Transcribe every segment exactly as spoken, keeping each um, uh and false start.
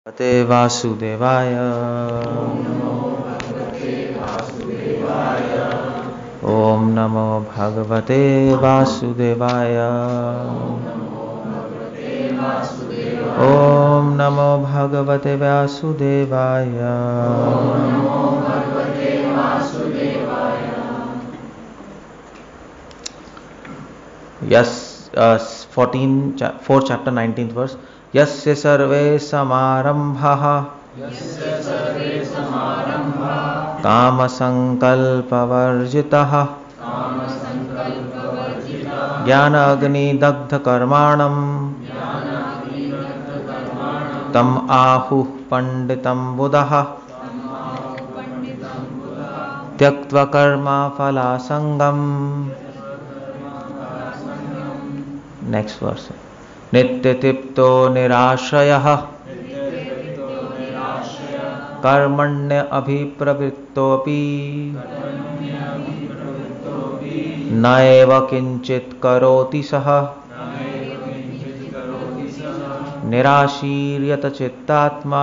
भगवते वासुदेवाय। ओम नमो भगवते वासुदेवाय। ओम नमो भगवते वासुदेवाय। Yes fourteen four chapter nineteenth verse. यस्य सर्वे समारंभाः काम संकल्पवर्जिताः ज्ञान अग्नि दग्ध कर्माणम् तम आहुः पंडितं बुधः त्यक्त्वा कर्मा फलासंगम्। Next verse. नित्यतृप्तो निराश्रयः कर्मण्य अभिप्रवृत्तोऽपि नैव किंचित् करोति सः निराशीर्यत चित्तात्मा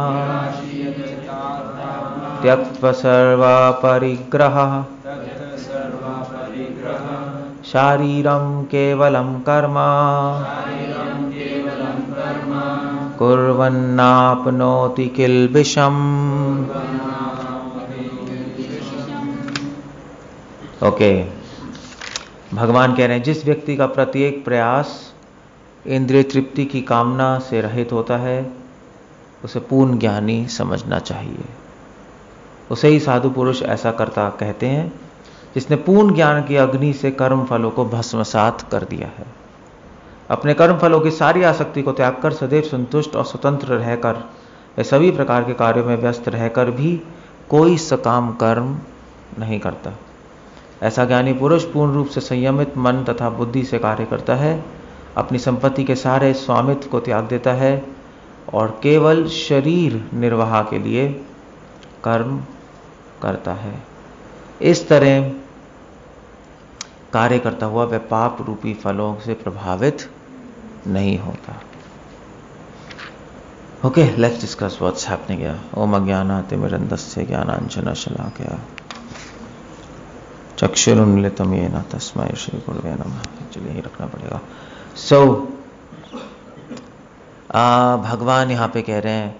त्यक्त्वा सर्वपरिग्रहः शारीरं केवलं कर्म कुर्वन्नाप्नोति किल्बिषम्। ओके, भगवान कह रहे हैं जिस व्यक्ति का प्रत्येक प्रयास इंद्रिय तृप्ति की कामना से रहित होता है उसे पूर्ण ज्ञानी समझना चाहिए। उसे ही साधु पुरुष ऐसा करता कहते हैं जिसने पूर्ण ज्ञान की अग्नि से कर्म फलों को भस्मसात कर दिया है। अपने कर्म फलों की सारी आसक्ति को त्याग कर सदैव संतुष्ट और स्वतंत्र रहकर वे सभी प्रकार के कार्यों में व्यस्त रहकर भी कोई सकाम कर्म नहीं करता। ऐसा ज्ञानी पुरुष पूर्ण रूप से संयमित मन तथा बुद्धि से कार्य करता है, अपनी संपत्ति के सारे स्वामित्व को त्याग देता है और केवल शरीर निर्वाह के लिए कर्म करता है। इस तरह कार्य करता हुआ वह पाप रूपी फलों से प्रभावित नहीं होता। Okay, let's discuss what's happening here. ओम अज्ञानातिमिरन्धस्य ज्ञानांजन शलाकया चक्षुरुन्मिलितं येन तस्मै श्री गुरुवे नमः। चलिए ही रखना पड़ेगा। सो so, भगवान यहाँ पे कह रहे हैं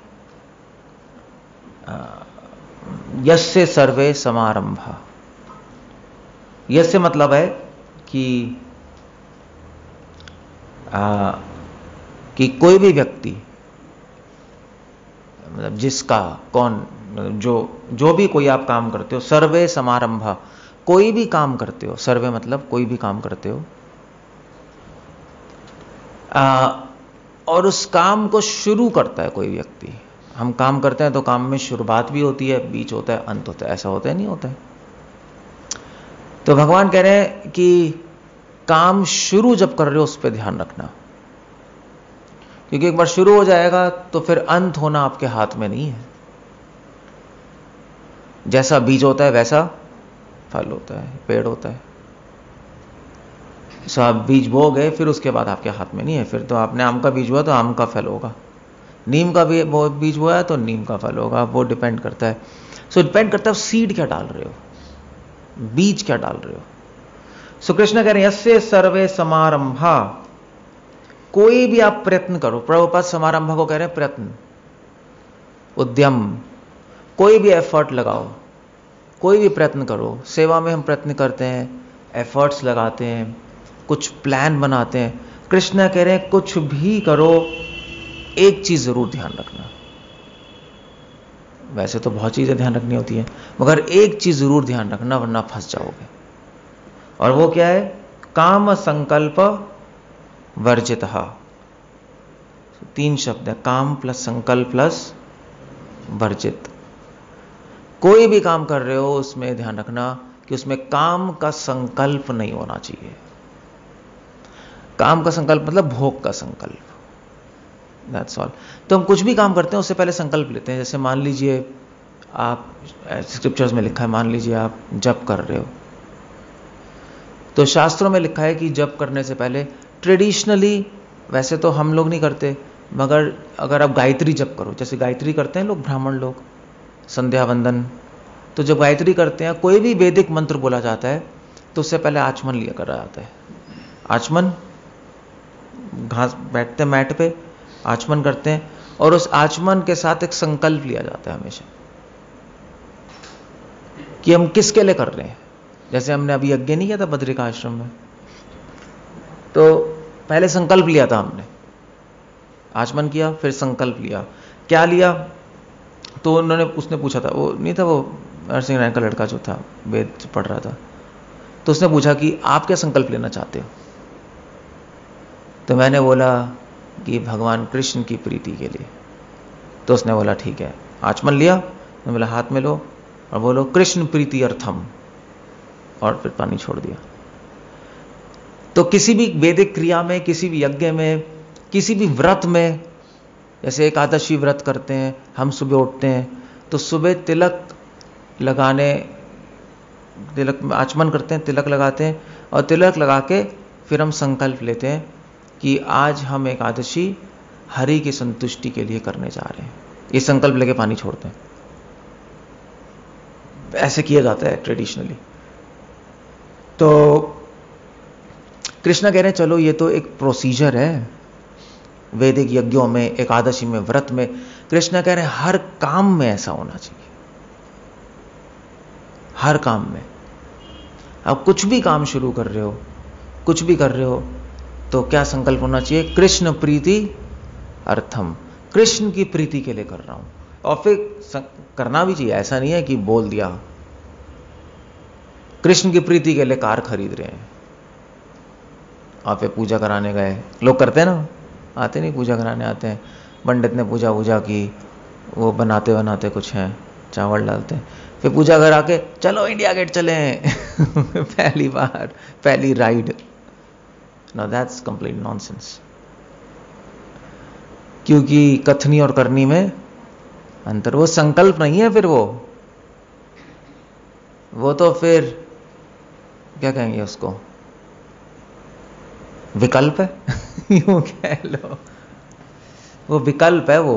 यस्य सर्वे समारंभा। यस्य मतलब है कि आ, कि कोई भी व्यक्ति, मतलब जिसका कौन जो जो भी कोई आप काम करते हो, सर्वे समारंभा, कोई भी काम करते हो, सर्वे मतलब कोई भी काम करते हो आ, और उस काम को शुरू करता है कोई व्यक्ति। हम काम करते हैं तो काम में शुरुआत भी होती है, बीच होता है, अंत होता है। ऐसा होता है नहीं होता है? तो भगवान कह रहे हैं कि काम शुरू जब कर रहे हो उस पर ध्यान रखना, क्योंकि एक बार शुरू हो जाएगा तो फिर अंत होना आपके हाथ में नहीं है। जैसा बीज होता है वैसा फल होता है, पेड़ होता है। सो आप बीज बो गए, फिर उसके बाद आपके हाथ में नहीं है। फिर तो आपने आम का बीज हुआ तो आम का फल होगा, नीम का भी बीज हुआ है तो नीम का फल होगा। वो डिपेंड करता है। सो डिपेंड करता है सीड क्या डाल रहे हो, बीज क्या डाल रहे हो। सो कृष्ण कह रहे हैं यस्य सर्वे समारंभा, कोई भी आप प्रयत्न करो। प्रभुपाद समारंभ को कह रहे हैं प्रयत्न, उद्यम, कोई भी एफर्ट लगाओ, कोई भी प्रयत्न करो। सेवा में हम प्रयत्न करते हैं, एफर्ट्स लगाते हैं, कुछ प्लान बनाते हैं। कृष्ण कह रहे हैं कुछ भी करो, एक चीज जरूर ध्यान रखना। वैसे तो बहुत चीजें ध्यान रखनी होती है, मगर एक चीज जरूर ध्यान रखना वरना फंस जाओगे। और वो क्या है? काम संकल्प वर्जितः। तीन शब्द है, काम प्लस संकल्प प्लस वर्जित। कोई भी काम कर रहे हो उसमें ध्यान रखना कि उसमें काम का संकल्प नहीं होना चाहिए। काम का संकल्प मतलब भोग का संकल्प, दैट्स ऑल। तो हम कुछ भी काम करते हैं उससे पहले संकल्प लेते हैं। जैसे मान लीजिए आप, स्क्रिप्चर्स में लिखा है, मान लीजिए आप जप कर रहे हो, तो शास्त्रों में लिखा है कि जप करने से पहले ट्रेडिशनली, वैसे तो हम लोग नहीं करते, मगर अगर आप गायत्री जप करो, जैसे गायत्री करते हैं लोग, ब्राह्मण लोग, संध्या वंदन, तो जब गायत्री करते हैं, कोई भी वैदिक मंत्र बोला जाता है तो उससे पहले आचमन लिया करा जाता है। आचमन, घास बैठते हैं मैट पे, आचमन करते हैं, और उस आचमन के साथ एक संकल्प लिया जाता है हमेशा कि हम किसके लिए कर रहे हैं। जैसे हमने अभी यज्ञ नहीं किया था बद्रिका आश्रम में, तो पहले संकल्प लिया था हमने, आचमन किया, फिर संकल्प लिया। क्या लिया? तो उन्होंने उसने पूछा था, वो नहीं था, वो नरसिंह नारायण का लड़का जो था, वेद पढ़ रहा था, तो उसने पूछा कि आप क्या संकल्प लेना चाहते हो? तो मैंने बोला कि भगवान कृष्ण की प्रीति के लिए। तो उसने बोला ठीक है। आचमन लिया, मैंने बोला हाथ में लो और बोलो कृष्ण प्रीति अर्थम, और फिर पानी छोड़ दिया। तो किसी भी वैदिक क्रिया में, किसी भी यज्ञ में, किसी भी व्रत में, जैसे एकादशी व्रत करते हैं, हम सुबह उठते हैं तो सुबह तिलक लगाने, तिलक में आचमन करते हैं, तिलक लगाते हैं, और तिलक लगा के फिर हम संकल्प लेते हैं कि आज हम एकादशी हरि की संतुष्टि के लिए करने जा रहे हैं। ये संकल्प लेके पानी छोड़ते हैं। ऐसे किया जाता है ट्रेडिशनली। तो कृष्ण कह रहे हैं चलो ये तो एक प्रोसीजर है, वैदिक यज्ञों में, एकादशी में, व्रत में। कृष्ण कह रहे हैं हर काम में ऐसा होना चाहिए, हर काम में। आप कुछ भी काम शुरू कर रहे हो, कुछ भी कर रहे हो, तो क्या संकल्प होना चाहिए? कृष्ण प्रीति अर्थम, कृष्ण की प्रीति के लिए कर रहा हूं। और फिर करना भी चाहिए, ऐसा नहीं है कि बोल दिया। कृष्ण की प्रीति के लिए कार खरीद रहे हैं और फिर पूजा कराने गए, लोग करते हैं ना, आते नहीं पूजा कराने आते हैं, पंडित ने पूजा पूजा की, वो बनाते बनाते कुछ हैं, चावल डालते हैं, फिर पूजा करा के चलो इंडिया गेट चले पहली बार, पहली ride. No, that's complete nonsense. क्योंकि कथनी और करनी में अंतर, वो संकल्प नहीं है, फिर वो वो तो फिर क्या कहेंगे उसको, विकल्प है यूं कह लो, वो विकल्प है, वो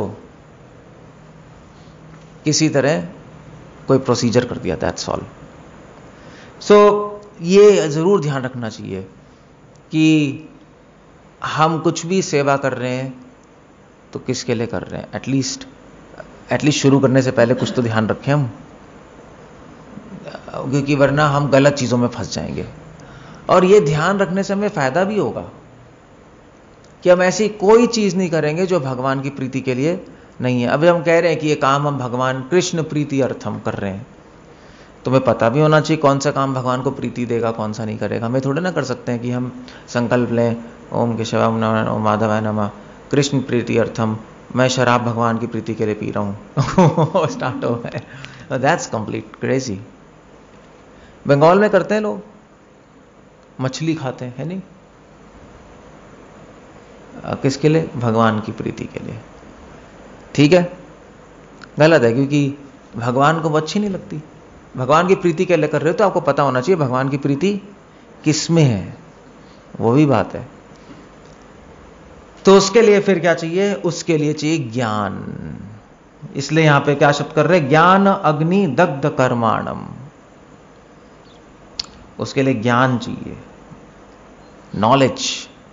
किसी तरह कोई प्रोसीजर कर दिया, दैट्स ऑल। सो ये जरूर ध्यान रखना चाहिए कि हम कुछ भी सेवा कर रहे हैं तो किसके लिए कर रहे हैं। एटलीस्ट एटलीस्ट शुरू करने से पहले कुछ तो ध्यान रखें हम, क्योंकि वरना हम गलत चीजों में फंस जाएंगे। और ये ध्यान रखने से हमें फायदा भी होगा कि हम ऐसी कोई चीज नहीं करेंगे जो भगवान की प्रीति के लिए नहीं है। अब हम कह रहे हैं कि ये काम हम भगवान कृष्ण प्रीति अर्थम कर रहे हैं, तो हमें पता भी होना चाहिए कौन सा काम भगवान को प्रीति देगा, कौन सा नहीं करेगा। हमें थोड़े ना कर सकते हैं कि हम संकल्प लें, ओम केशवाय नमः, ओम माधवाय नमः, कृष्ण प्रीति अर्थम, मैं शराब भगवान की प्रीति के लिए पी रहा हूं स्टार्ट हो गए। That's complete crazy. बंगाल में करते हैं लोग, मछली खाते हैं, है नहीं, किसके लिए? भगवान की प्रीति के लिए। ठीक है, गलत है, क्योंकि भगवान को वो अच्छी नहीं लगती। भगवान की प्रीति के लिए कर रहे हो तो आपको पता होना चाहिए भगवान की प्रीति किसमें है, वो भी बात है। तो उसके लिए फिर क्या चाहिए? उसके लिए चाहिए ज्ञान। इसलिए यहां पे क्या शब्द कर रहे हैं? ज्ञान अग्नि दग्ध कर्माणम। उसके लिए ज्ञान चाहिए, नॉलेज।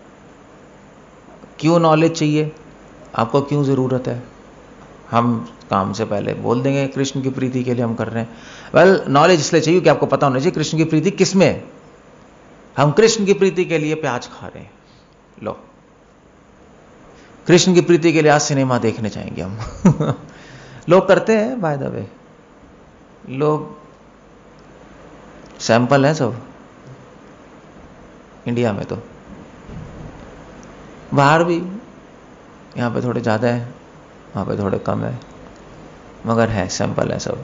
क्यों नॉलेज चाहिए? आपको क्यों जरूरत है? हम काम से पहले बोल देंगे कृष्ण की प्रीति के लिए हम कर रहे हैं। वेल, नॉलेज इसलिए चाहिए कि आपको पता होना चाहिए कृष्ण की प्रीति किसमें है। हम कृष्ण की प्रीति के लिए प्याज खा रहे हैं, लो, कृष्ण की प्रीति के लिए आज सिनेमा देखने जाएंगे हम लोग करते हैं, बाय द वे, लोग सैंपल है सब इंडिया में, तो बाहर भी, यहां पे थोड़े ज्यादा है, वहां पे थोड़े कम है, मगर है, सैंपल है सब।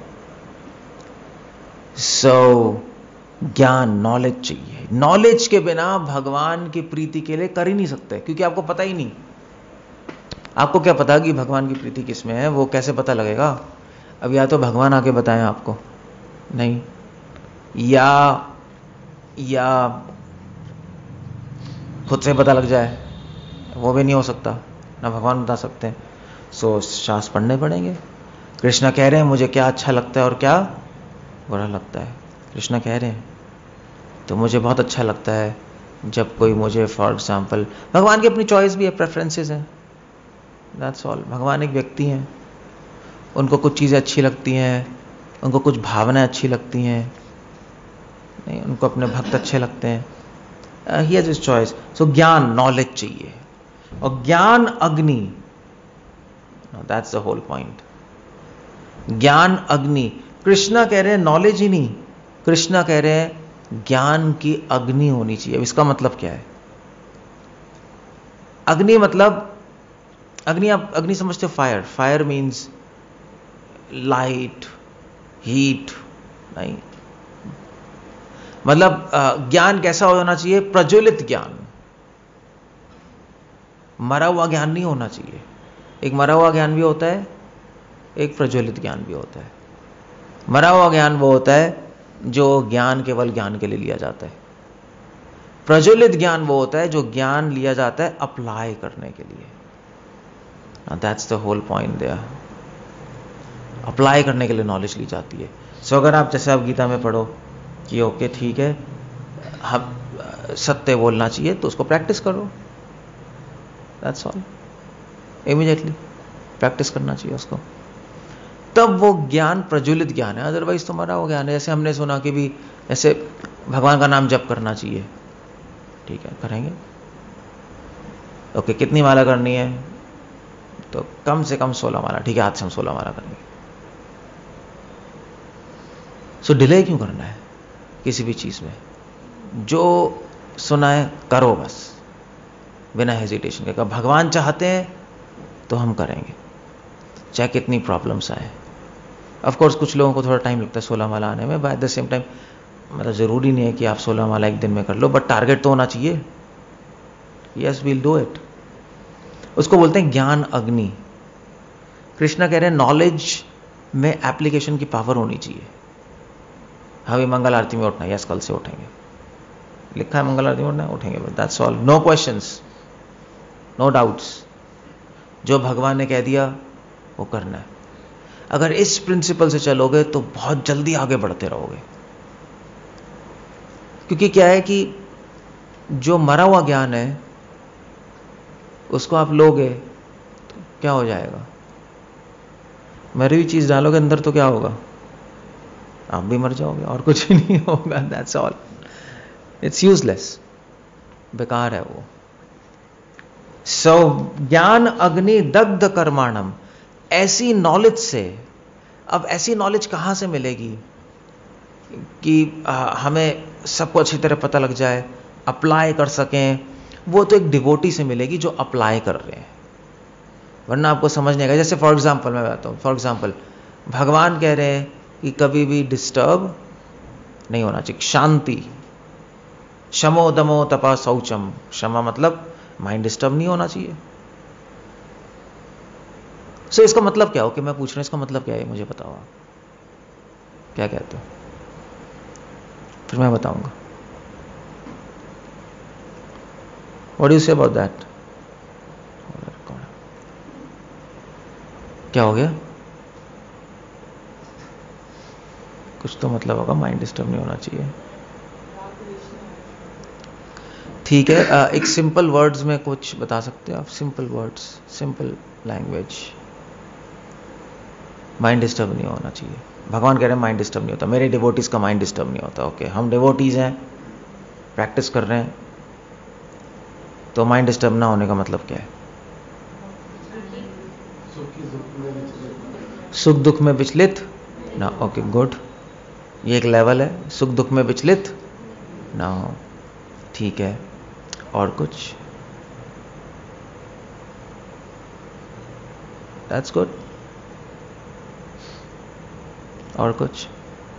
सो so, ज्ञान, नॉलेज चाहिए। नॉलेज के बिना भगवान की प्रीति के लिए कर ही नहीं सकते, क्योंकि आपको पता ही नहीं। आपको क्या पता कि भगवान की प्रीति किसमें है? वो कैसे पता लगेगा? अब या तो भगवान आके बताएं आपको, नहीं, या या खुद से पता लग जाए, वो भी नहीं हो सकता। ना भगवान बता सकते हैं। सो शास्त्र पढ़ने पड़ेंगे। कृष्णा कह रहे हैं मुझे क्या अच्छा लगता है और क्या बुरा लगता है। कृष्णा कह रहे हैं तो मुझे बहुत अच्छा लगता है जब कोई मुझे, फॉर एग्जाम्पल, भगवान की अपनी चॉइस भी है, प्रेफरेंसेस हैं, दैट्स ऑल। भगवान एक व्यक्ति हैं, उनको कुछ चीज़ें अच्छी लगती हैं, उनको कुछ भावनाएं अच्छी लगती हैं, नहीं उनको अपने भक्त अच्छे लगते हैं। He has his choice. So ज्ञान, नॉलेज चाहिए, और ज्ञान अग्नि, दैट्स द होल पॉइंट। ज्ञान अग्नि, कृष्णा कह रहे हैं नॉलेज ही नहीं, कृष्णा कह रहे हैं ज्ञान की अग्नि होनी चाहिए। इसका मतलब क्या है? अग्नि मतलब, अग्नि, आप अग्नि समझते हो? Fire, fire means light, heat, नहीं, मतलब ज्ञान कैसा होना चाहिए? प्रज्वलित ज्ञान, मरा हुआ ज्ञान नहीं होना चाहिए। एक मरा हुआ ज्ञान भी होता है, एक प्रज्वलित ज्ञान भी होता है। मरा हुआ ज्ञान वो होता है जो ज्ञान केवल ज्ञान के लिए लिया जाता है। प्रज्वलित ज्ञान वो होता है जो ज्ञान लिया जाता है अप्लाई करने के लिए। That's the whole point there. Apply करने के लिए नॉलेज ली जाती है। सो so, अगर आप, जैसे आप गीता में पढ़ो कि ओके ठीक है, हम सत्य बोलना चाहिए, तो उसको प्रैक्टिस करो, दैट्स ऑल। इमीडिएटली प्रैक्टिस करना चाहिए उसको, तब वो ज्ञान प्रज्वलित ज्ञान है। अदरवाइज तो मरा वो ज्ञान है। जैसे हमने सुना कि भी ऐसे भगवान का नाम जप करना चाहिए, ठीक है करेंगे, ओके कितनी माला करनी है? तो कम से कम सोलह माला, ठीक है आज से हम सोलह माला करेंगे। सो so, डिले क्यों करना है किसी भी चीज में? जो सुना है करो बस, बिना हेजिटेशन के। अगर भगवान चाहते हैं तो हम करेंगे, चाहे कितनी प्रॉब्लम्स आए। ऑफ कोर्स कुछ लोगों को थोड़ा टाइम लगता है सोलह माला आने में, but at the same time मतलब जरूरी नहीं है कि आप सोलह माला एक दिन में कर लो, बट टारगेट तो होना चाहिए। Yes we'll do it. उसको बोलते हैं ज्ञान अग्नि। कृष्णा कह रहे हैं नॉलेज में एप्लीकेशन की पावर होनी चाहिए। हाँ भी मंगल आरती में उठना, यस कल से उठेंगे, लिखा है मंगल आरती में उठना, उठेंगे, that's all, no questions, no doubts. जो भगवान ने कह दिया वो करना है। अगर इस प्रिंसिपल से चलोगे तो बहुत जल्दी आगे बढ़ते रहोगे। क्योंकि क्या है कि जो मरा हुआ ज्ञान है उसको आप लोगे तो क्या हो जाएगा? मरी हुई चीज डालोगे अंदर तो क्या होगा? आप भी मर जाओगे, और कुछ ही नहीं होगा, दैट्स ऑल। इट्स यूजलेस, बेकार है वो। सो so, ज्ञान अग्नि दग्ध कर्माणम, ऐसी नॉलेज से। अब ऐसी नॉलेज कहां से मिलेगी कि आ, हमें सबको अच्छी तरह पता लग जाए, अप्लाई कर सकें? वो तो एक डिवोटी से मिलेगी जो अप्लाई कर रहे हैं, वरना आपको समझ नहीं आएगा। जैसे फॉर एग्जांपल मैं बताता हूं, फॉर एग्जांपल भगवान कह रहे हैं कि कभी भी डिस्टर्ब नहीं होना चाहिए, शांति, शमो दमो तपा शौचम। क्षमा मतलब माइंड डिस्टर्ब नहीं होना चाहिए। सो so, इसका मतलब क्या हो कि मैं पूछ रहा हूं, इसका मतलब क्या है मुझे बताओ आप, क्या कहते हो? फिर मैं बताऊंगा। What do you say about that? क्या हो गया? कुछ तो मतलब होगा, माइंड डिस्टर्ब नहीं होना चाहिए। ठीक है, एक सिंपल वर्ड्स में कुछ बता सकते हो आप? Simple words, simple language. Mind disturb नहीं होना चाहिए। भगवान कह रहे हैं माइंड डिस्टर्ब नहीं होता, मेरे डिवोटीज का माइंड डिस्टर्ब नहीं होता। ओके, हम डिवोटीज हैं, प्रैक्टिस कर रहे हैं, तो माइंड डिस्टर्ब ना होने का मतलब क्या है? सुख दुख में विचलित ना। ओके गुड, ये एक लेवल है, सुख दुख में विचलित ना हो, ठीक है। और कुछ? That's good. और कुछ?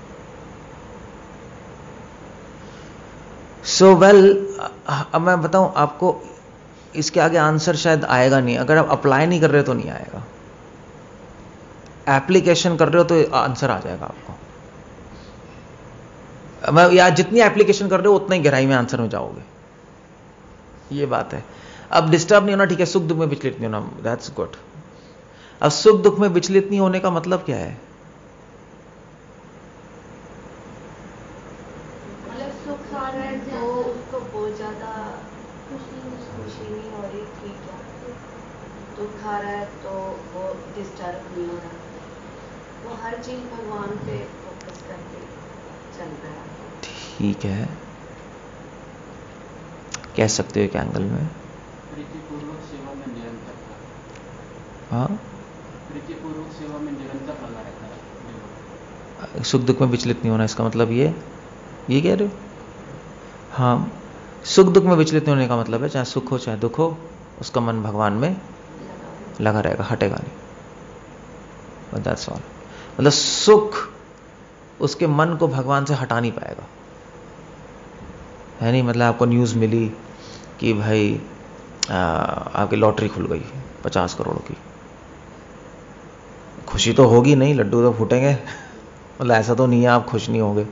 सो वेल, अब मैं बताऊं आपको, इसके आगे आंसर शायद आएगा नहीं। अगर आप अप्लाई नहीं कर रहे तो नहीं आएगा, एप्लीकेशन कर रहे हो तो आंसर आ जाएगा आपको। मैं या जितनी एप्लीकेशन कर रहे हो उतना ही गहराई में आंसर में जाओगे, ये बात है। अब डिस्टर्ब नहीं होना, ठीक है, सुख दुख में विचलित नहीं होना, दैट्स गुड। अब सुख दुख में विचलित नहीं होने का मतलब क्या है? मतलब सुख आ रहा है तो उसको बहुत ज्यादा खुशी नहीं हो रही, ठीक है। दुख आ रहा है तो वो डिस्टर्ब नहीं हो रहा, वो हर चीज भगवान पे फोकस करके चल रहा है। ठीक है, कह सकते हो एक एंगल में। प्रीतिपूर्वक सेवा में निरंतर। हाँ, प्रीतिपूर्वक सेवा में निरंतर लगा रहता है। सुख दुख में विचलित नहीं होना, इसका मतलब ये ये कह रहे हो? हाँ, सुख दुख में विचलित नहीं होने का मतलब है चाहे सुख हो चाहे दुख हो, उसका मन भगवान में लगा रहेगा, हटेगा नहीं। That's all. मतलब सुख उसके मन को भगवान से हटा नहीं पाएगा, है नहीं? मतलब आपको न्यूज़ मिली कि भाई आ, आपकी लॉटरी खुल गई पचास करोड़ की, खुशी तो होगी नहीं, लड्डू तो फूटेंगे, मतलब ऐसा तो नहीं है आप खुश नहीं होंगे,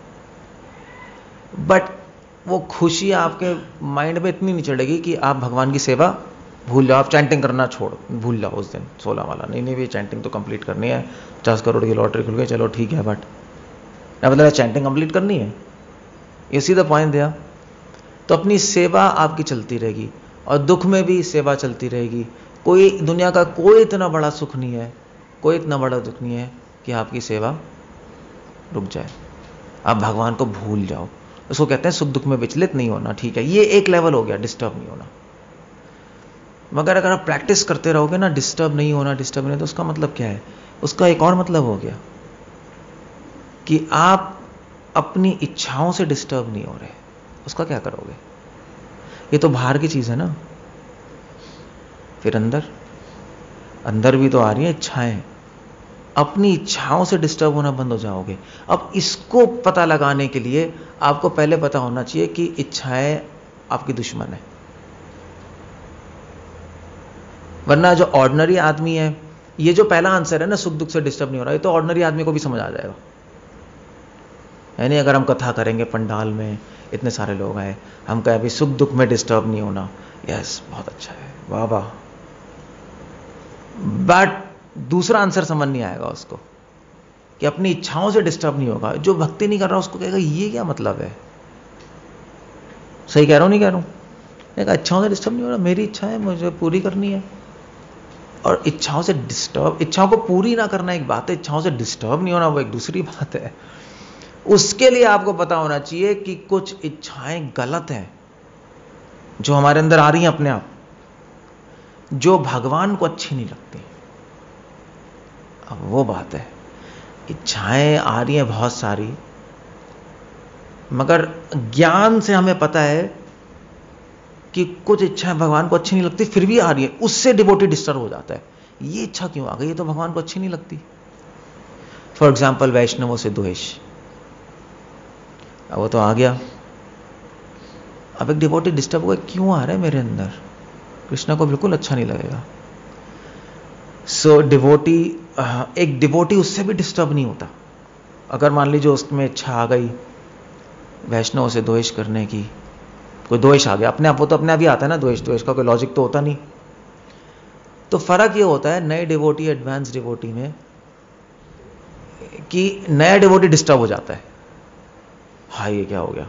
बट वो खुशी आपके माइंड में इतनी नहीं चढ़ेगी कि आप भगवान की सेवा भूल जाओ, आप चैंटिंग करना छोड़ भूल जाओ उस दिन सोलह वाला, नहीं नहीं भी चैंटिंग तो कंप्लीट करनी है, पचास करोड़ की लॉटरी खुल गई, चलो ठीक है, बट क्या मतलब चैंटिंग कंप्लीट करनी है, ये सीधा पॉइंट दिया। तो अपनी सेवा आपकी चलती रहेगी और दुख में भी सेवा चलती रहेगी। कोई दुनिया का कोई इतना बड़ा सुख नहीं है, कोई इतना बड़ा दुख नहीं है कि आपकी सेवा रुक जाए, आप भगवान को भूल जाओ। उसको कहते हैं सुख दुख में विचलित नहीं होना। ठीक है, ये एक लेवल हो गया, डिस्टर्ब नहीं होना। मगर अगर आप प्रैक्टिस करते रहोगे ना, डिस्टर्ब नहीं होना डिस्टर्ब नहीं, तो उसका मतलब क्या है? उसका एक और मतलब हो गया कि आप अपनी इच्छाओं से डिस्टर्ब नहीं हो रहे। उसका क्या करोगे? ये तो बाहर की चीज है ना, फिर अंदर अंदर भी तो आ रही है इच्छाएं, अपनी इच्छाओं से डिस्टर्ब होना बंद हो जाओगे। अब इसको पता लगाने के लिए आपको पहले पता होना चाहिए कि इच्छाएं आपकी दुश्मन है। वरना जो ऑर्डिनरी आदमी है, ये जो पहला आंसर है ना, सुख दुख से डिस्टर्ब नहीं हो रहा, ये तो ऑर्डिनरी आदमी को भी समझ आ जाएगा, है नहीं? अगर हम कथा करेंगे पंडाल में, इतने सारे लोग आए, हम कहें अभी सुख दुख में डिस्टर्ब नहीं होना, यस बहुत अच्छा है, वाह वाह, बट दूसरा आंसर समझ नहीं आएगा उसको कि अपनी इच्छाओं से डिस्टर्ब नहीं होगा। जो भक्ति नहीं कर रहा उसको कहेगा ये क्या मतलब है? सही कह रहा हूं नहीं कह रहा हूं? इच्छाओं से डिस्टर्ब नहीं हो रहा, मेरी इच्छा है, मुझे पूरी करनी है। और इच्छाओं से डिस्टर्ब, इच्छाओं को पूरी ना करना एक बात है, इच्छाओं से डिस्टर्ब नहीं होना वो एक दूसरी बात है। उसके लिए आपको पता होना चाहिए कि कुछ इच्छाएं गलत हैं जो हमारे अंदर आ रही हैं अपने आप, जो भगवान को अच्छी नहीं लगती। अब वो बात है, इच्छाएं आ रही हैं बहुत सारी, मगर ज्ञान से हमें पता है कि कुछ इच्छाएं भगवान को अच्छी नहीं लगती, फिर भी आ रही है, उससे डिवोटी डिस्टर्ब हो जाता है। ये इच्छा क्यों आ गई? ये तो भगवान को अच्छी नहीं लगती। फॉर एग्जाम्पल वैष्णवों से द्वेष, अब वो तो आ गया, अब एक डिवोटी डिस्टर्ब हुआ, क्यों आ रहा है मेरे अंदर? कृष्णा को बिल्कुल अच्छा नहीं लगेगा। सो so, डिवोटी, एक डिवोटी उससे भी डिस्टर्ब नहीं होता। अगर मान लीजिए उसमें इच्छा आ गई वैष्णव से द्वेष करने की, कोई द्वेष आ गया अपने आप, वो तो अपने आप ही आता है ना, द्वेष द्वेष का कोई लॉजिक तो होता नहीं। तो फर्क ये होता है नए डिवोटी एडवांस डिवोटी में कि नया डिवोटी डिस्टर्ब हो जाता है, हाँ ये क्या हो गया।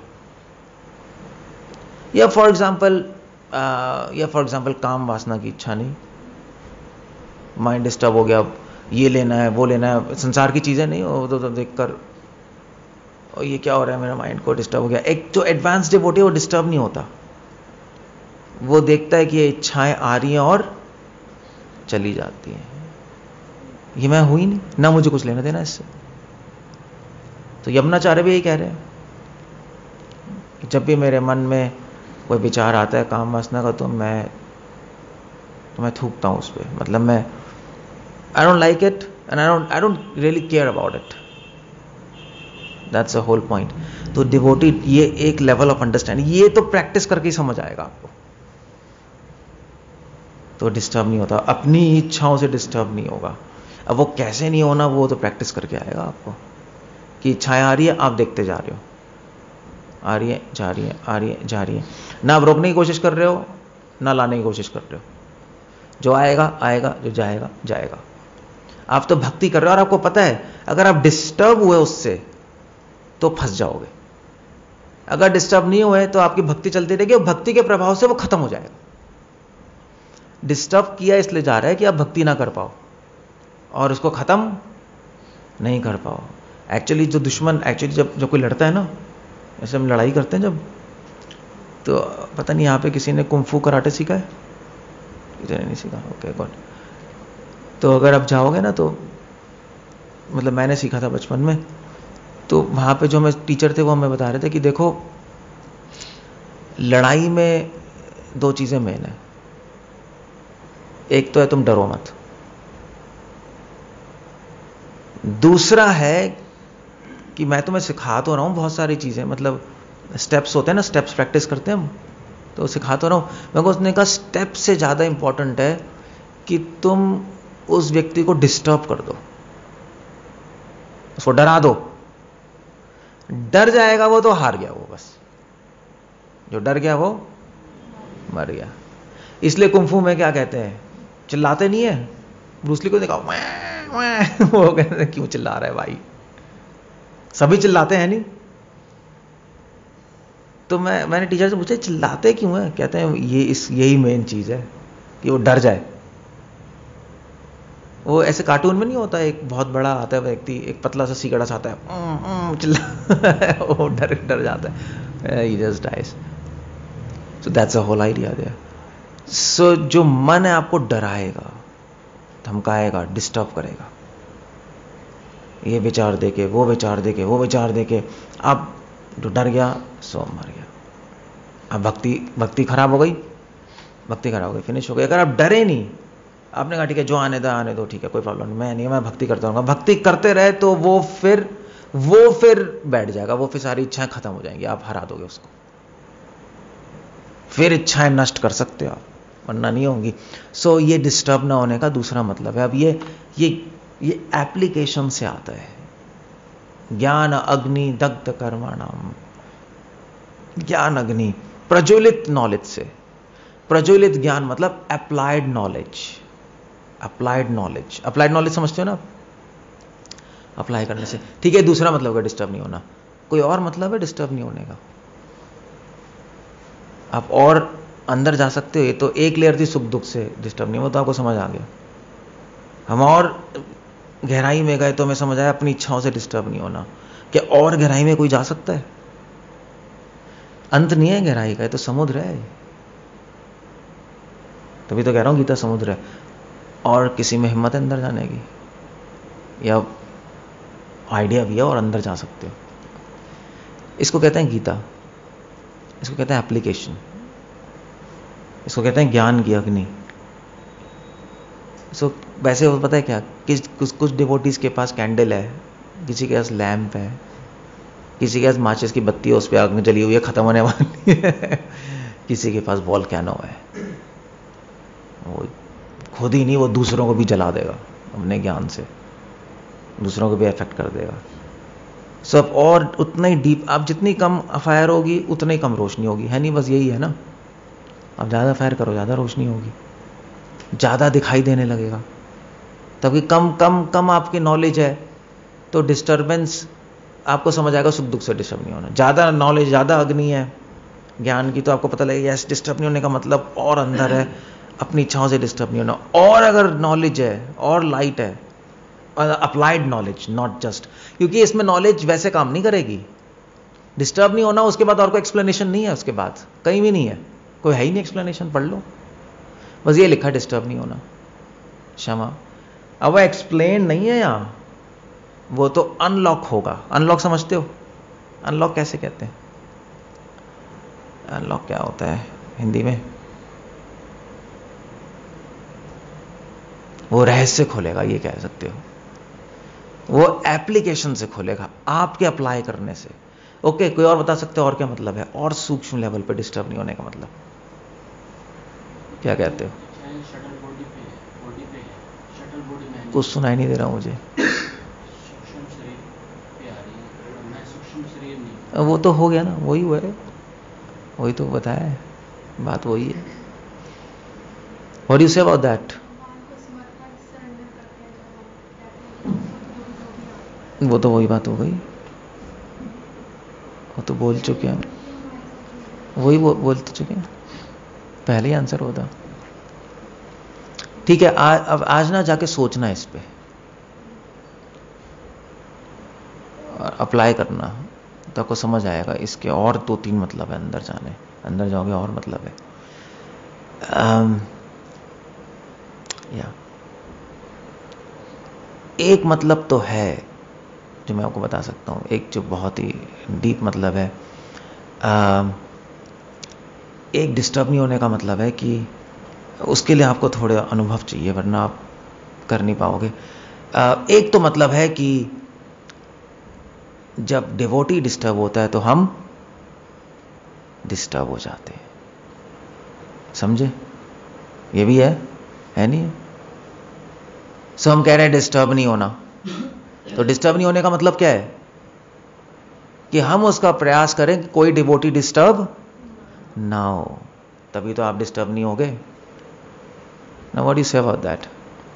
या फॉर एग्जाम्पल या फॉर एग्जाम्पल काम वासना की इच्छा नहीं, माइंड डिस्टर्ब हो गया, ये लेना है वो लेना है, संसार की चीजें नहीं, वो तो, तो देखकर और ये क्या हो रहा है, मेरा माइंड को डिस्टर्ब हो गया। एक जो एडवांस डिवोटी है वो डिस्टर्ब नहीं होता, वो देखता है कि ये इच्छाएं आ रही हैं और चली जाती हैं, ये मैं हुई नहीं ना, मुझे कुछ लेना देना इससे। तो यमुनाचार्य भी यही कह रहे हैं कि जब भी मेरे मन में कोई विचार आता है काम वासना का, तो मैं तो मैं थूकता हूं उस पर, मतलब मैं I don't like it and I don't I don't really care about it, that's a whole point. तो डिवोटी, ये एक लेवल ऑफ अंडरस्टैंडिंग, ये तो प्रैक्टिस करके ही समझ आएगा आपको। तो डिस्टर्ब नहीं होता, अपनी इच्छाओं से डिस्टर्ब नहीं होगा। अब वो कैसे नहीं होना, वो तो प्रैक्टिस करके आएगा आपको, कि इच्छाएं आ रही है, आप देखते जा रहे हो, आ रही है जा रही है आ रही है जा रही है, ना आप रोकने की कोशिश कर रहे हो ना लाने की कोशिश कर रहे हो। जो आएगा आएगा, जो जाएगा जाएगा। आप तो भक्ति कर रहे हो और आपको पता है अगर आप डिस्टर्ब हुए उससे तो फंस जाओगे। अगर डिस्टर्ब नहीं हुए तो आपकी भक्ति चलती रहेगी और भक्ति के प्रभाव से वो खत्म हो जाएगा। डिस्टर्ब किया इसलिए जा रहा है कि आप भक्ति ना कर पाओ और उसको खत्म नहीं कर पाओ। एक्चुअली जो दुश्मन, एक्चुअली जब जब कोई लड़ता है ना, ऐसे हम लड़ाई करते हैं जब, तो पता नहीं यहाँ पे किसी ने कुंफू कराटे सीखा है? किसी ने नहीं सीखा? Okay God. तो अगर आप जाओगे ना तो, मतलब मैंने सीखा था बचपन में, तो वहाँ पे जो हमें टीचर थे वो हमें बता रहे थे कि देखो लड़ाई में दो चीज़ें मेन है। एक तो है तुम डरो मत, दूसरा है कि मैं तुम्हें सिखा तो रहा हूँ बहुत सारी चीज़ें, मतलब स्टेप्स होते हैं ना, स्टेप्स प्रैक्टिस करते हैं हम, तो सिखा तो रहा हूँ। मैं को उसने कहा स्टेप से ज़्यादा इंपॉर्टेंट है कि तुम उस व्यक्ति को डिस्टर्ब कर दो, उसको डरा दो। डर जाएगा वो तो हार गया वो, बस जो डर गया वो मर गया। इसलिए कुंफू में क्या कहते हैं, चिल्लाते नहीं है। ब्रूसली को देखा वो कहते हैं क्यों चिल्ला रहा है भाई, सभी चिल्लाते हैं नहीं। तो मैं मैंने टीचर से पूछा चिल्लाते क्यों है? कहते हैं ये इस यही मेन चीज है कि वो डर जाए। वो ऐसे कार्टून में नहीं होता, एक बहुत बड़ा आता है व्यक्ति, एक पतला सा सिगड़ा सा आता है, चिल्ला वो डर डर जाता है, he just dies. So that's the whole idea there. So जो मन है आपको डराएगा, धमकाएगा, डिस्टर्ब करेगा, ये विचार देके वो विचार देके वो विचार देके, अब जो डर गया सो मर गया। अब भक्ति भक्ति खराब हो गई, भक्ति खराब हो गई, फिनिश हो गई। अगर आप डरे नहीं, आपने कहा ठीक है जो आने दो आने दो, ठीक है कोई प्रॉब्लम नहीं, मैं नहीं, मैं भक्ति करता रहूंगा, भक्ति करते रहे तो वो फिर वो फिर बैठ जाएगा, वो फिर सारी इच्छाएं खत्म हो जाएंगी, आप हरा दोगे उसको। फिर इच्छाएं नष्ट कर सकते हो आप, वरना नहीं होंगी। सो so, ये डिस्टर्ब ना होने का दूसरा मतलब है। अब ये ये ये एप्लीकेशन से आता है। ज्ञान अग्नि दग्ध कर्मणाम, ज्ञान अग्नि प्रज्वलित नॉलेज से, प्रज्वलित ज्ञान मतलब applied knowledge. Applied knowledge, applied knowledge समझते हो ना आप? अप्लाई करने से, ठीक है। दूसरा मतलब है डिस्टर्ब नहीं होना। कोई और मतलब है डिस्टर्ब नहीं होने का? आप और अंदर जा सकते हो। ये तो एक लेयर थी सुख दुख से डिस्टर्ब नहीं हो, तो आपको समझ आ गया। हम और गहराई में गए तो हमें समझ आया अपनी इच्छाओं से डिस्टर्ब नहीं होना। क्या और गहराई में कोई जा सकता है? अंत नहीं है गहराई का, ये तो समुद्र है। तभी तो कह रहा हूं गीता समुद्र है। और किसी में हिम्मत है अंदर जाने की, या आइडिया भी है और अंदर जा सकते हो। इसको कहते हैं गीता, इसको कहते हैं एप्लीकेशन, इसको कहते हैं ज्ञान की अग्नि। सो वैसे वो पता है क्या, किस कुछ कुछ डिवोटीज के पास कैंडल है, किसी के पास लैंप है, किसी के पास माचिस की बत्ती है, उस पर आग जली हुई है, खत्म होने वाली है। किसी के पास वोल्केनो है, वो खुद ही नहीं, वो दूसरों को भी जला देगा अपने ज्ञान से, दूसरों को भी इफेक्ट कर देगा सब। और उतना ही डीप, आप जितनी कम फायर होगी उतना ही कम रोशनी होगी, है नहीं? बस यही है ना। आप ज़्यादा फायर करो ज़्यादा रोशनी होगी, ज़्यादा दिखाई देने लगेगा। तभी कम कम कम आपकी नॉलेज है तो डिस्टर्बेंस आपको समझ आएगा, सुख दुख से डिस्टर्ब नहीं होना। ज़्यादा नॉलेज, ज़्यादा अग्नि है ज्ञान की, तो आपको पता लगेगा यस डिस्टर्ब नहीं होने का मतलब और अंदर है, अपनी इच्छाओं से डिस्टर्ब नहीं होना। और अगर नॉलेज है और लाइट है, अप्लाइड नॉलेज, नॉट जस्ट, क्योंकि इसमें नॉलेज वैसे काम नहीं करेगी। डिस्टर्ब नहीं होना, उसके बाद और कोई एक्सप्लेनेशन नहीं है, उसके बाद कहीं भी नहीं है, कोई है ही नहीं एक्सप्लेनेशन, पढ़ लो बस ये लिखा डिस्टर्ब नहीं होना, क्षमा। अब वो एक्सप्लेन नहीं है यहां, वो तो अनलॉक होगा। अनलॉक समझते हो? अनलॉक कैसे कहते हैं? अनलॉक क्या होता है हिंदी में? वो रहस्य खोलेगा, ये कह सकते हो। वो एप्लीकेशन से खोलेगा, आपके अप्लाई करने से। ओके, कोई और बता सकते हो और क्या मतलब है? और सूक्ष्म लेवल पे डिस्टर्ब नहीं होने का मतलब क्या कहते हो? शटल बॉडी पे बॉडी पे शटल बॉडी में कुछ सुनाई नहीं दे रहा मुझे। सूक्ष्म शरीर पे आ रही है, मैं सूक्ष्म शरीर नहीं। वो तो हो गया ना, वही हुआ है, वही तो बताया है, बात वही है। What do you say about that? वो तो वही बात हो गई, वो तो बोल चुके हैं, वही वो बोल तो चुके हैं, पहले ही आंसर होता। ठीक है, आ, अब आज ना जाके सोचना इस पे और अप्लाई करना, तो आपको समझ आएगा। इसके और दो तीन मतलब है, अंदर जाने अंदर जाओगे और मतलब है। आम, या एक मतलब तो है जो मैं आपको बता सकता हूं, एक जो बहुत ही डीप मतलब है। आ, एक डिस्टर्ब नहीं होने का मतलब है कि उसके लिए आपको थोड़े अनुभव चाहिए, वरना आप कर नहीं पाओगे। आ, एक तो मतलब है कि जब डिवोटी डिस्टर्ब होता है तो हम डिस्टर्ब हो जाते हैं, समझे? ये भी है, है नहीं? सो हम कह रहे हैं डिस्टर्ब नहीं होना, तो डिस्टर्ब नहीं होने का मतलब क्या है? कि हम उसका प्रयास करें कि कोई डिवोटी डिस्टर्ब ना हो, तभी तो आप डिस्टर्ब नहीं होगे। Now what do you say about that?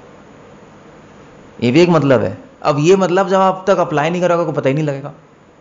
ये भी एक मतलब है। अब ये मतलब जब आप तक अप्लाई नहीं करोगे, को पता ही नहीं लगेगा।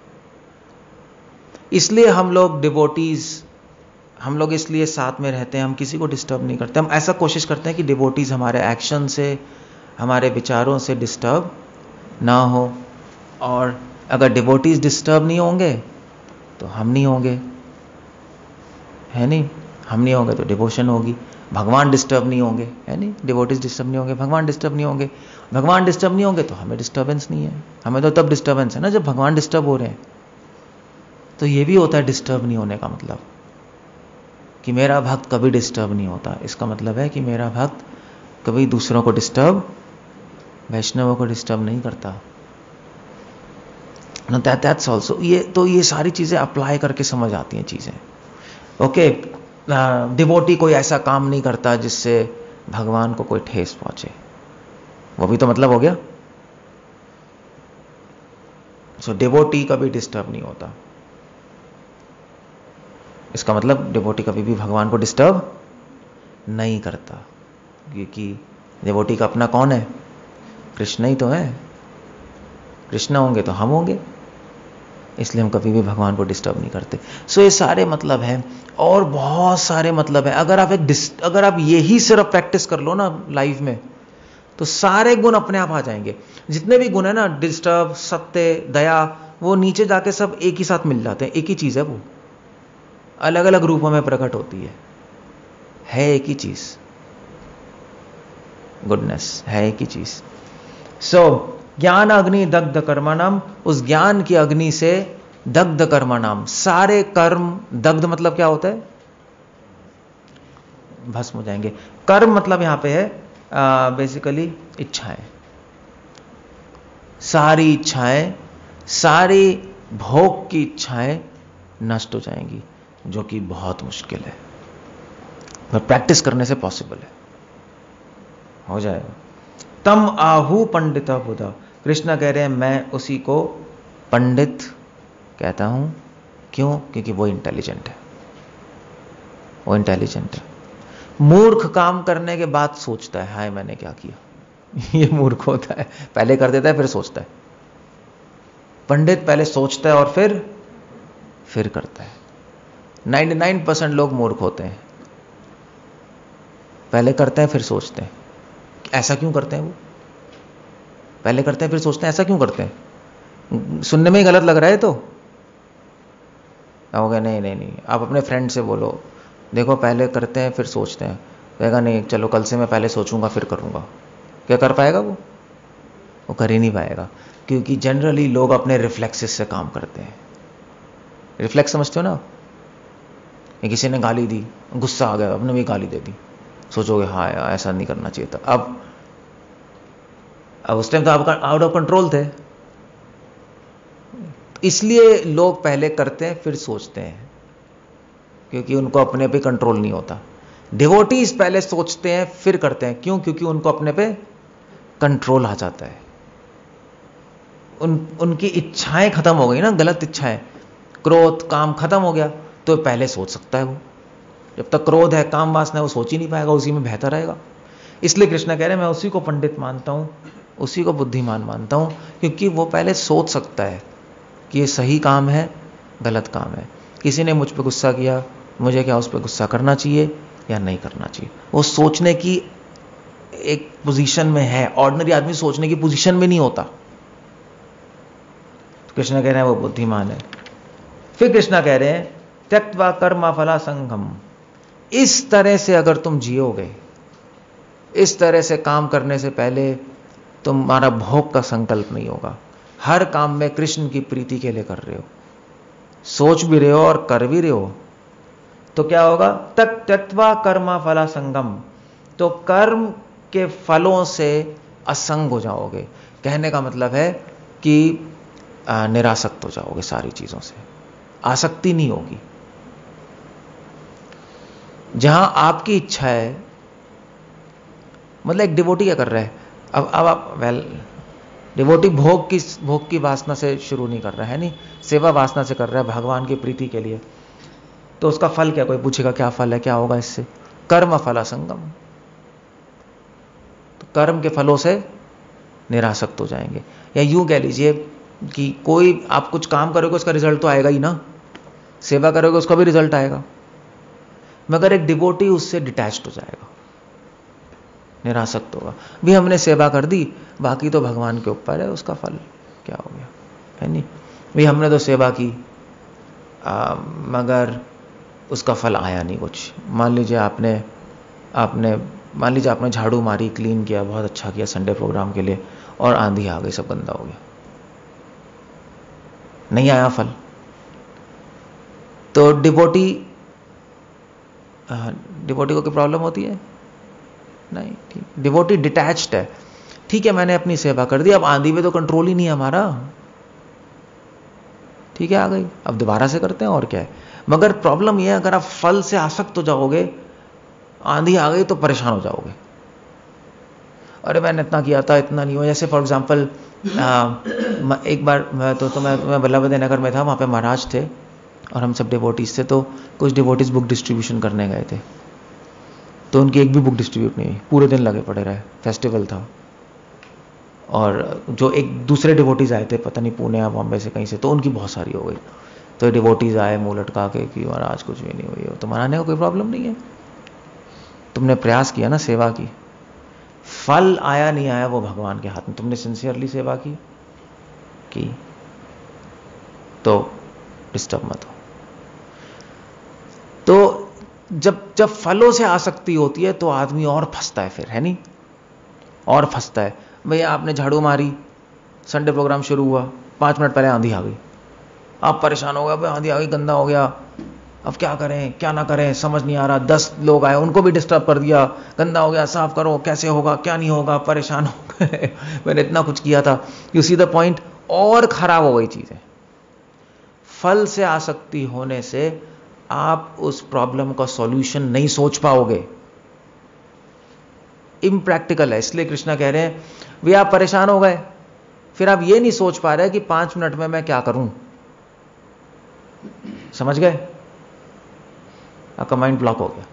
इसलिए हम लोग डिवोटीज, हम लोग इसलिए साथ में रहते हैं, हम किसी को डिस्टर्ब नहीं करते। हम ऐसा कोशिश करते हैं कि डिवोटीज हमारे एक्शन से, हमारे विचारों से डिस्टर्ब ना हो। और अगर डिवोटीज डिस्टर्ब नहीं होंगे तो हम नहीं होंगे, है नहीं? हम नहीं होंगे तो डिवोशन होगी। भगवान डिस्टर्ब नहीं होंगे, है नहीं? डिवोटीज डिस्टर्ब नहीं होंगे, भगवान डिस्टर्ब नहीं होंगे। भगवान डिस्टर्ब नहीं होंगे तो हमें डिस्टर्बेंस नहीं है। हमें तो तब डिस्टर्बेंस है ना जब भगवान डिस्टर्ब हो रहे हैं। तो ये भी होता है डिस्टर्ब नहीं होने का मतलब, कि मेरा भक्त कभी डिस्टर्ब नहीं होता। इसका मतलब है कि मेरा भक्त कभी दूसरों को डिस्टर्ब, वैष्णवों को डिस्टर्ब नहीं करता। दैट दैट्स आल्सो, ये तो ये सारी चीजें अप्लाई करके समझ आती हैं चीजें। ओके, डिवोटी कोई ऐसा काम नहीं करता जिससे भगवान को कोई ठेस पहुंचे, वो भी तो मतलब हो गया। सो डिवोटी कभी डिस्टर्ब नहीं होता, इसका मतलब डिवोटी कभी भी भगवान को डिस्टर्ब नहीं करता, क्योंकि डिवोटी का अपना कौन है? कृष्ण ही तो है। कृष्ण होंगे तो हम होंगे, इसलिए हम कभी भी भगवान को डिस्टर्ब नहीं करते। सो ये सारे मतलब हैं, और बहुत सारे मतलब हैं। अगर आप एक अगर आप यही सिर्फ प्रैक्टिस कर लो ना लाइफ में, तो सारे गुण अपने आप आ जाएंगे। जितने भी गुण है ना, डिस्टर्ब, सत्य, दया, वो नीचे जाके सब एक ही साथ मिल जाते हैं। एक ही चीज है, वो अलग अलग रूपों में प्रकट होती है है एक ही चीज। गुडनेस है एक ही चीज। सो ज्ञान अग्नि दग्ध कर्मणाम, उस ज्ञान की अग्नि से दग्ध कर्मणाम, सारे कर्म, दग्ध मतलब क्या होता है? भस्म हो जाएंगे। कर्म मतलब यहां पे है बेसिकली इच्छाएं, सारी इच्छाएं, सारी भोग की इच्छाएं नष्ट हो जाएंगी, जो कि बहुत मुश्किल है, पर प्रैक्टिस करने से पॉसिबल है, हो जाएगा। तम आहु पंडिता बुधा, कृष्ण कह रहे हैं मैं उसी को पंडित कहता हूं। क्यों? क्योंकि वो इंटेलिजेंट है, वो इंटेलिजेंट है। मूर्ख काम करने के बाद सोचता है हाय मैंने क्या किया। ये मूर्ख होता है, पहले कर देता है फिर सोचता है। पंडित पहले सोचता है और फिर फिर करता है। निन्यानवे परसेंट लोग मूर्ख होते हैं, पहले करते हैं फिर सोचते हैं। ऐसा क्यों करते हैं? वो पहले करते हैं फिर सोचते हैं, ऐसा क्यों करते हैं? सुनने में ही गलत लग रहा है तो कहोगे नहीं नहीं नहीं। आप अपने फ्रेंड से बोलो, देखो पहले करते हैं फिर सोचते हैं, कहेगा नहीं चलो कल से मैं पहले सोचूंगा फिर करूंगा। क्या कर पाएगा वो? वो कर ही नहीं पाएगा, क्योंकि जनरली लोग अपने रिफ्लेक्सेस से काम करते हैं। रिफ्लेक्स समझते हो ना? ये किसी ने गाली दी, गुस्सा आ गया, अपने भी गाली दे दी, सोचोगे हाँ यार ऐसा नहीं करना चाहिए था। अब अब उस टाइम तो आपका आउट ऑफ कंट्रोल थे, इसलिए लोग पहले करते हैं फिर सोचते हैं, क्योंकि उनको अपने पे कंट्रोल नहीं होता। डिवोटीज पहले सोचते हैं फिर करते हैं, क्यों? क्योंकि उनको अपने पे कंट्रोल आ जाता है। उन उनकी इच्छाएं खत्म हो गई ना, गलत इच्छाएं, क्रोध, काम खत्म हो गया, तो पहले सोच सकता है वो। जब तक क्रोध है, काम वासना है, वो सोच ही नहीं पाएगा, उसी में बहता रहेगा। इसलिए कृष्ण कह रहे हैं मैं उसी को पंडित मानता हूं, उसी को बुद्धिमान मानता हूं, क्योंकि वो पहले सोच सकता है कि ये सही काम है, गलत काम है। किसी ने मुझ पर गुस्सा किया, मुझे क्या उस पर गुस्सा करना चाहिए या नहीं करना चाहिए, वो सोचने की एक पोजीशन में है। ऑर्डिनरी आदमी सोचने की पोजीशन में नहीं होता। तो कृष्ण कह रहे हैं वो बुद्धिमान है। फिर कृष्ण कह रहे हैं त्यक्त्वा कर्म फला संगम, इस तरह से अगर तुम जियोगे, इस तरह से काम करने से पहले तुम्हारा भोग का संकल्प नहीं होगा, हर काम में कृष्ण की प्रीति के लिए कर रहे हो, सोच भी रहे हो और कर भी रहे हो, तो क्या होगा? तक त्यक्त्वा कर्म फला संगम, तो कर्म के फलों से असंग हो जाओगे। कहने का मतलब है कि निरासक्त हो जाओगे, सारी चीजों से आसक्ति नहीं होगी। जहां आपकी इच्छा है, मतलब एक डिवोटी क्या कर रहा है, अब अब आप वेल डिवोटी भोग की भोग की वासना से शुरू नहीं कर रहा है, नहीं, सेवा वासना से कर रहा है, भगवान की प्रीति के लिए। तो उसका फल क्या? कोई पूछेगा क्या फल है, क्या होगा इससे? कर्म फला संगम, तो कर्म के फलों से निरासक्त हो जाएंगे। या यूं कह लीजिए कि कोई आप कुछ काम करोगे उसका रिजल्ट तो आएगा ही ना, सेवा करोगे उसका भी रिजल्ट आएगा, मगर एक डिवोटी उससे डिटैच्ड हो जाएगा, निरासक्त होगा। भी हमने सेवा कर दी, बाकी तो भगवान के ऊपर है, उसका फल क्या हो गया, है नहीं? भी हमने तो सेवा की आ, मगर उसका फल आया नहीं कुछ। मान लीजिए आपने आपने मान लीजिए आपने झाड़ू मारी, क्लीन किया, बहुत अच्छा किया संडे प्रोग्राम के लिए, और आंधी आ गई, सब गंदा हो गया, नहीं आया फल। तो डिवोटी डिवोटी को कोई प्रॉब्लम होती है? नहीं, ठीक। डिवोटी डिटैच्ड है। ठीक है, मैंने अपनी सेवा कर दी, अब आंधी में तो कंट्रोल ही नहीं है हमारा, ठीक है, आ गई, अब दोबारा से करते हैं और क्या है। मगर प्रॉब्लम यह है, अगर आप फल से आसक्त हो जाओगे, आंधी आ गई तो परेशान हो जाओगे, अरे मैंने इतना किया था, इतना नहीं हुआ। जैसे फॉर एग्जांपल एक बार मैं तो, तो मैं, मैं वल्लभ नगर में था, वहां पे महाराज थे और हम सब डिवोटीज थे। तो कुछ डिवोटीज बुक डिस्ट्रीब्यूशन करने गए थे, तो उनकी एक भी बुक डिस्ट्रीब्यूट नहीं हुई, पूरे दिन लगे पड़े रहे, फेस्टिवल था। और जो एक दूसरे डिवोटीज आए थे, पता नहीं पुणे या बॉम्बे से कहीं से, तो उनकी बहुत सारी हो गई। तो डिवोटीज आए मुंह लटका के कि महाराज कुछ भी नहीं हुई हो। तो मनाने का कोई प्रॉब्लम नहीं है, तुमने प्रयास किया ना सेवा की, फल आया नहीं आया वो भगवान के हाथ में, तुमने सिंसियरली सेवा की की तो डिस्टर्ब मत हो। तो जब जब फलों से आसक्ति होती है तो आदमी और फंसता है, फिर है नहीं, और फंसता है। भैया आपने झाड़ू मारी, संडे प्रोग्राम शुरू हुआ, पांच मिनट पहले आंधी आ गई, आप परेशान हो गए, भाई आंधी आ गई, गंदा हो गया, अब क्या करें क्या ना करें समझ नहीं आ रहा। दस लोग आए, उनको भी डिस्टर्ब कर दिया, गंदा हो गया, साफ करो, कैसे होगा क्या नहीं होगा, परेशान हो गए मैंने इतना कुछ किया था। यू सी द पॉइंट, और खराब हो गई चीजें। फल से आसक्ति होने से आप उस प्रॉब्लम का सॉल्यूशन नहीं सोच पाओगे, इम्प्रैक्टिकल है। इसलिए कृष्णा कह रहे हैं वे आप परेशान हो गए, फिर आप ये नहीं सोच पा रहे कि पांच मिनट में मैं क्या करूं, समझ गए? आपका माइंड ब्लॉक हो गया।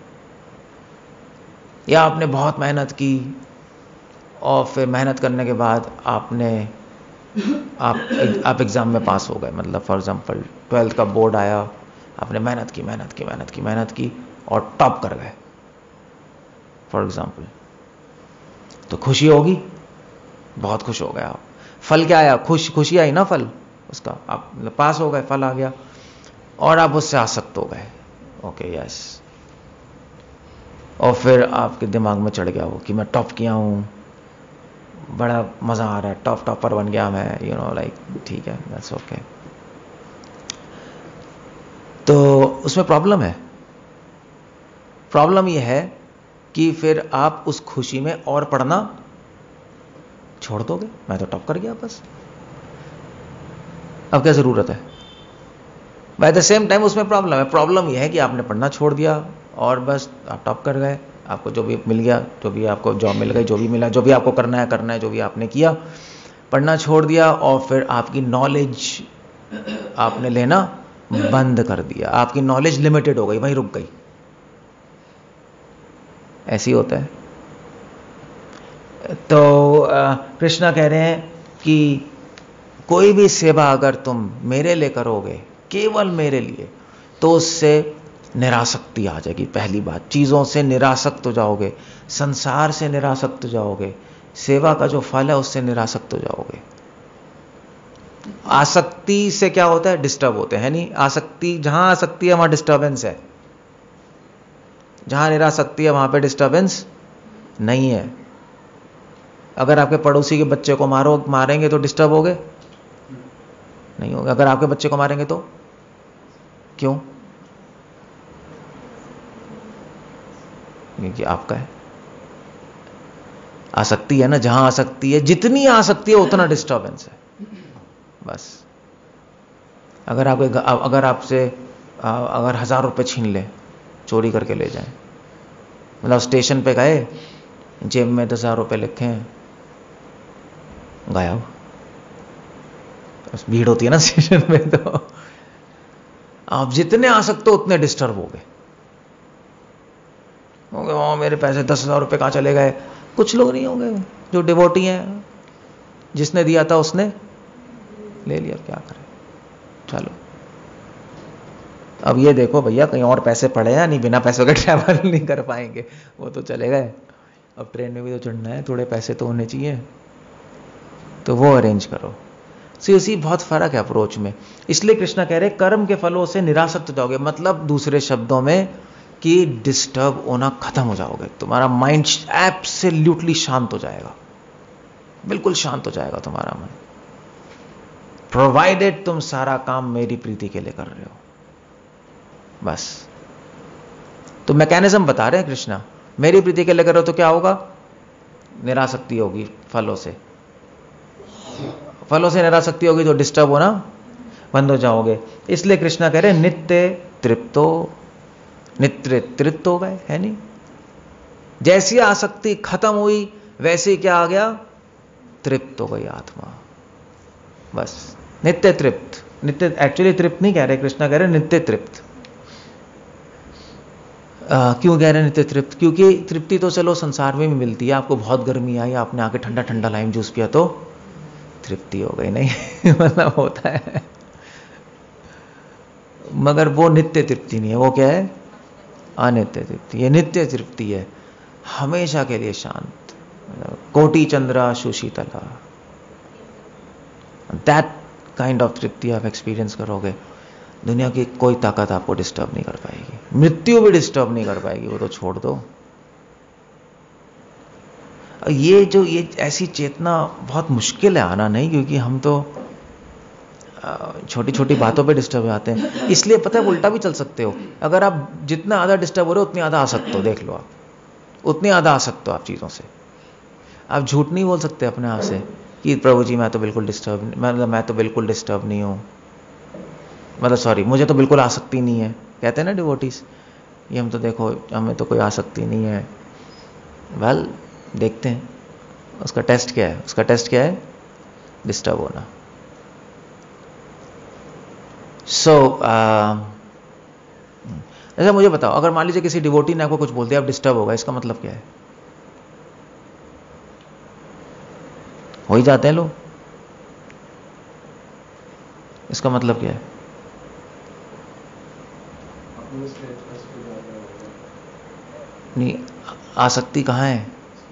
या आपने बहुत मेहनत की और फिर मेहनत करने के बाद आपने आप आप एग्जाम में पास हो गए, मतलब फॉर एग्जांपल ट्वेल्थ का बोर्ड आया, आपने मेहनत की मेहनत की मेहनत की मेहनत की और टॉप कर गए फॉर एग्जांपल, तो खुशी होगी, बहुत खुश हो गए आप। फल क्या आया? खुश खुशी आई ना, फल उसका, आप पास हो गए, फल आ गया, और आप उससे आसक्त हो गए, ओके यस। और फिर आपके दिमाग में चढ़ गया वो कि मैं टॉप किया हूं, बड़ा मजा आ रहा है, टॉप टॉपर बन गया मैं, यू नो लाइक, ठीक है, दैट्स ओके। तो उसमें प्रॉब्लम है। प्रॉब्लम यह है कि फिर आप उस खुशी में और पढ़ना छोड़ दोगे, मैं तो टॉप कर गया बस, अब क्या जरूरत है। बाय द सेम टाइम उसमें प्रॉब्लम है। प्रॉब्लम यह है कि आपने पढ़ना छोड़ दिया और बस आप टॉप कर गए, आपको जो भी मिल गया, जो भी आपको जॉब मिल गई, जो भी मिला, जो भी आपको करना है करना है, जो भी आपने किया, पढ़ना छोड़ दिया, और फिर आपकी नॉलेज आपने लेना बंद कर दिया, आपकी नॉलेज लिमिटेड हो गई, वहीं रुक गई। ऐसी होता है। तो कृष्णा कह रहे हैं कि कोई भी सेवा अगर तुम मेरे लिए करोगे, केवल मेरे लिए, तो उससे निरासक्ति आ जाएगी। पहली बात, चीज़ों से निरासक्त हो जाओगे, संसार से निरासक्त हो जाओगे, सेवा का जो फल है उससे निरासक्त हो जाओगे। आसक्ति से क्या होता है? डिस्टर्ब होते हैं, नहीं? आसक्ति, जहां आसक्ति है वहां डिस्टर्बेंस है, जहां निरासक्ति है वहां पे डिस्टर्बेंस नहीं है। अगर आपके पड़ोसी के बच्चे को मारो मारेंगे तो डिस्टर्ब होगे? नहीं होगा। अगर आपके बच्चे को मारेंगे तो क्यों? क्योंकि आपका है। आसक्ति है ना, जहां आसक्ति है, जितनी आसक्ति है उतना डिस्टर्बेंस है, बस। अगर आपके अगर आपसे अगर हजार रुपए छीन ले, चोरी करके ले जाए, मतलब स्टेशन पे गए, जेब में दस हजार रुपए लिखे हैं, गायब। भीड़ होती है ना स्टेशन में, तो आप जितने आसक्त हो उतने डिस्टर्ब हो गए। वहां मेरे पैसे दस हजार रुपए कहां चले गए? कुछ लोग नहीं होंगे जो डिवोटी हैं, जिसने दिया था उसने ले लिया, क्या करें। चलो, अब ये देखो भैया, कहीं और पैसे पड़े हैं, नहीं बिना पैसों के ट्रैवल नहीं कर पाएंगे, वो तो चले गए। अब ट्रेन में भी तो चढ़ना है, थोड़े पैसे तो होने चाहिए, तो वो अरेंज करो। सो इसी बहुत फर्क है अप्रोच में। इसलिए कृष्णा कह रहे कर्म के फलों से निरासक्त हो जाओगे, मतलब दूसरे शब्दों में कि डिस्टर्ब होना खत्म हो जाओगे। तुम्हारा माइंड एब्सोल्युटली शांत हो जाएगा, बिल्कुल शांत हो जाएगा तुम्हारा मन, प्रोवाइडेड तुम सारा काम मेरी प्रीति के लिए कर रहे हो, बस। तो मैकेनिज्म बता रहे हैं कृष्णा, मेरी प्रीति के लिए करो तो क्या होगा? निरासक्ति होगी फलों से, फलों से निरासक्ति होगी तो डिस्टर्ब होना बंद हो जाओगे। इसलिए कृष्णा कह रहे नित्य तृप्तो, नित्य तृप्त हो गए, है नहीं? जैसी आसक्ति खत्म हुई वैसे ही क्या आ गया? तृप्त हो गई आत्मा, बस। नित्य तृप्त, नित्य एक्चुअली तृप्त नहीं कह रहे कृष्णा, कह रहे नित्य तृप्त। आ, क्यों कह रहे नित्य तृप्त? क्योंकि तृप्ति तो चलो संसार में भी मिलती है। आपको बहुत गर्मी आई, आपने आके ठंडा ठंडा लाइम जूस पिया तो तृप्ति हो गई, नहीं? मतलब होता है, मगर वो नित्य तृप्ति नहीं है। वो क्या है? अनित्य तृप्ति। ये नित्य तृप्ति है, हमेशा के लिए शांत, कोटि चंद्रा सुशीतला, दैट काइंड ऑफ तृप्ति आप एक्सपीरियंस करोगे। दुनिया की कोई ताकत आपको डिस्टर्ब नहीं कर पाएगी, मृत्यु भी डिस्टर्ब नहीं कर पाएगी, वो तो छोड़ दो। ये जो ये ऐसी चेतना बहुत मुश्किल है आना, नहीं? क्योंकि हम तो छोटी छोटी बातों पे डिस्टर्ब हो जाते हैं। इसलिए पता है उल्टा भी चल सकते हो, अगर आप जितना ज़्यादा डिस्टर्ब हो रहे हो उतनी ज़्यादा आ सकते हो। देख लो, आप उतनी ज़्यादा आ सकते हो आप चीज़ों से। आप झूठ नहीं बोल सकते अपने आप से कि प्रभु जी मैं तो बिल्कुल डिस्टर्ब, मतलब मैं तो बिल्कुल डिस्टर्ब नहीं हूँ, मतलब सॉरी मुझे तो बिल्कुल आसक्ति नहीं है। कहते हैं ना डिवोटीज, ये हम तो देखो हमें तो कोई आसक्ति नहीं है। वेल देखते हैं उसका टेस्ट क्या है। उसका टेस्ट क्या है? डिस्टर्ब होना। सो so, ऐसा मुझे बताओ, अगर मान लीजिए किसी डिवोटी ने आपको कुछ बोल दिया, आप डिस्टर्ब होगा, इसका मतलब क्या है? हो ही जाते हैं लोग, इसका मतलब क्या है? नहीं, आसक्ति कहाँ है?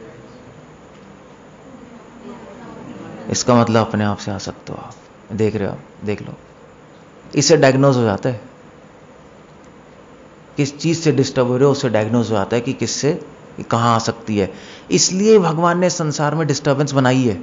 इसका मतलब अपने आप से आसक्त हो आप। देख रहे हो आप, देख लो, इससे डायग्नोज हो जाता है। किस चीज से डिस्टर्ब हो रहे हो उससे डायग्नोज हो जाता है कि किससे, कहां आसक्ति है। इसलिए भगवान ने संसार में डिस्टर्बेंस बनाई है,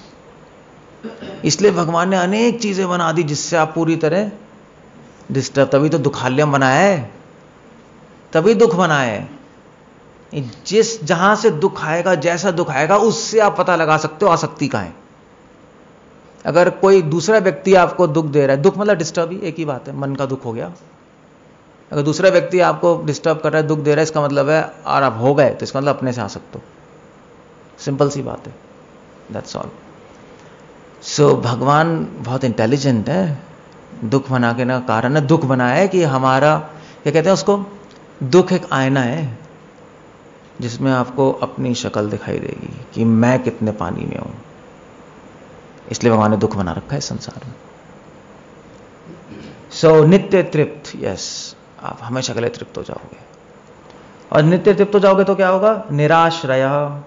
इसलिए भगवान ने अनेक चीजें बना दी जिससे आप पूरी तरह डिस्टर्ब। तभी तो दुखालयम बनाया है, तभी दुख बनाया है। जिस जहां से दुख आएगा, जैसा दुख आएगा, उससे आप पता लगा सकते हो आसक्ति कहां है। अगर कोई दूसरा व्यक्ति आपको दुख दे रहा है, दुख मतलब डिस्टर्ब ही एक ही बात है, मन का दुख हो गया। अगर दूसरा व्यक्ति आपको डिस्टर्ब कर रहा है, दुख दे रहा है, इसका मतलब है, और आप हो गए तो इसका मतलब अपने से आ सकते हो। सिंपल सी बात है, दैट्स ऑल। सो भगवान बहुत इंटेलिजेंट है, दुख बना के ना कारण है, दुख बनाया है कि हमारा, क्या कहते हैं उसको, दुख एक आईना है। जिसमें आपको अपनी शक्ल दिखाई देगी कि मैं कितने पानी में हूं। इसलिए भगवान ने दुख बना रखा है संसार में। सो so, नित्य तृप्त, यस, आप हमेशा के लिए तृप्त हो जाओगे। और नित्य तृप्त हो जाओगे तो क्या होगा? निराश्रय,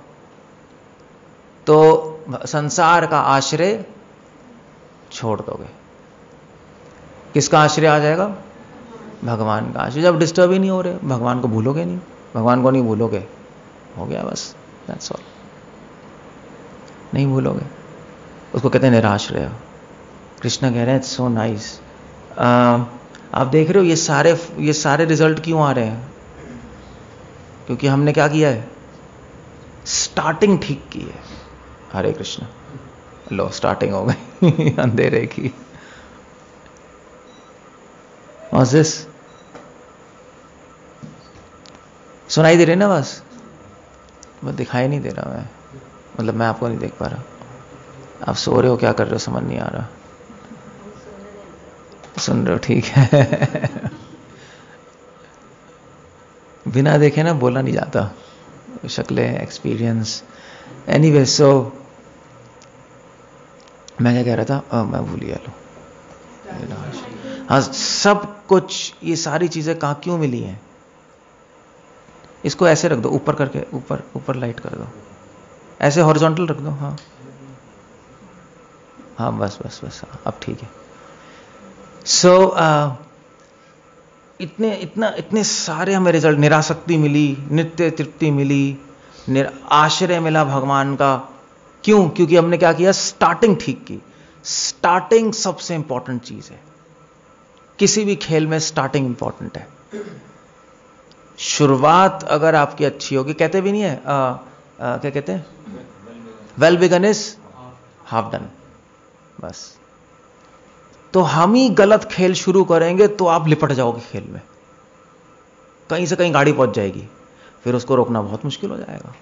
तो संसार का आश्रय छोड़ दोगे। किसका आश्रय आ जाएगा? भगवान का आश्रय। जब डिस्टर्ब ही नहीं हो रहे, भगवान को भूलोगे नहीं, भगवान को नहीं भूलोगे, हो गया बस, दैट्स ऑल। नहीं भूलोगे, उसको कहते हैं निराश्रय। कृष्ण कह रहे हैं इट्स सो नाइस। आप देख रहे हो ये सारे ये सारे रिजल्ट क्यों आ रहे हैं? क्योंकि हमने क्या किया है? स्टार्टिंग ठीक की है। हरे कृष्ण। लो स्टार्टिंग हो गई अंधेरे की। और दिस सुनाई दे रही ना? बस बस दिखाई नहीं दे रहा मैं, मतलब मैं आपको नहीं देख पा रहा। आप सो रहे हो, क्या कर रहे हो समझ नहीं आ रहा। सुन रहे हो? ठीक है। बिना देखे ना बोला नहीं जाता, शक्लें, एक्सपीरियंस। एनीवे, सो मैं क्या कह रहा था? आ, मैं भूल गया। लो हाँ, सब कुछ, ये सारी चीजें कहाँ क्यों मिली हैं? इसको ऐसे रख दो, ऊपर करके, ऊपर ऊपर लाइट कर दो, ऐसे हॉरिजॉन्टल रख दो। हाँ हाँ, बस बस बस, अब ठीक है। सो so, uh, इतने इतना इतने सारे हमें रिजल्ट, निरासक्ति मिली, नित्य तृप्ति मिली, आश्रय मिला भगवान का। क्यों? क्योंकि हमने क्या किया? स्टार्टिंग ठीक की। स्टार्टिंग सबसे इंपॉर्टेंट चीज है। किसी भी खेल में स्टार्टिंग इंपॉर्टेंट है। शुरुआत अगर आपकी अच्छी होगी, कहते भी नहीं है आ, आ, क्या कहते हैं? Well begun is half done. बस, तो हम ही गलत खेल शुरू करेंगे तो आप लिपट जाओगे खेल में, कहीं से कहीं गाड़ी पहुंच जाएगी, फिर उसको रोकना बहुत मुश्किल हो जाएगा।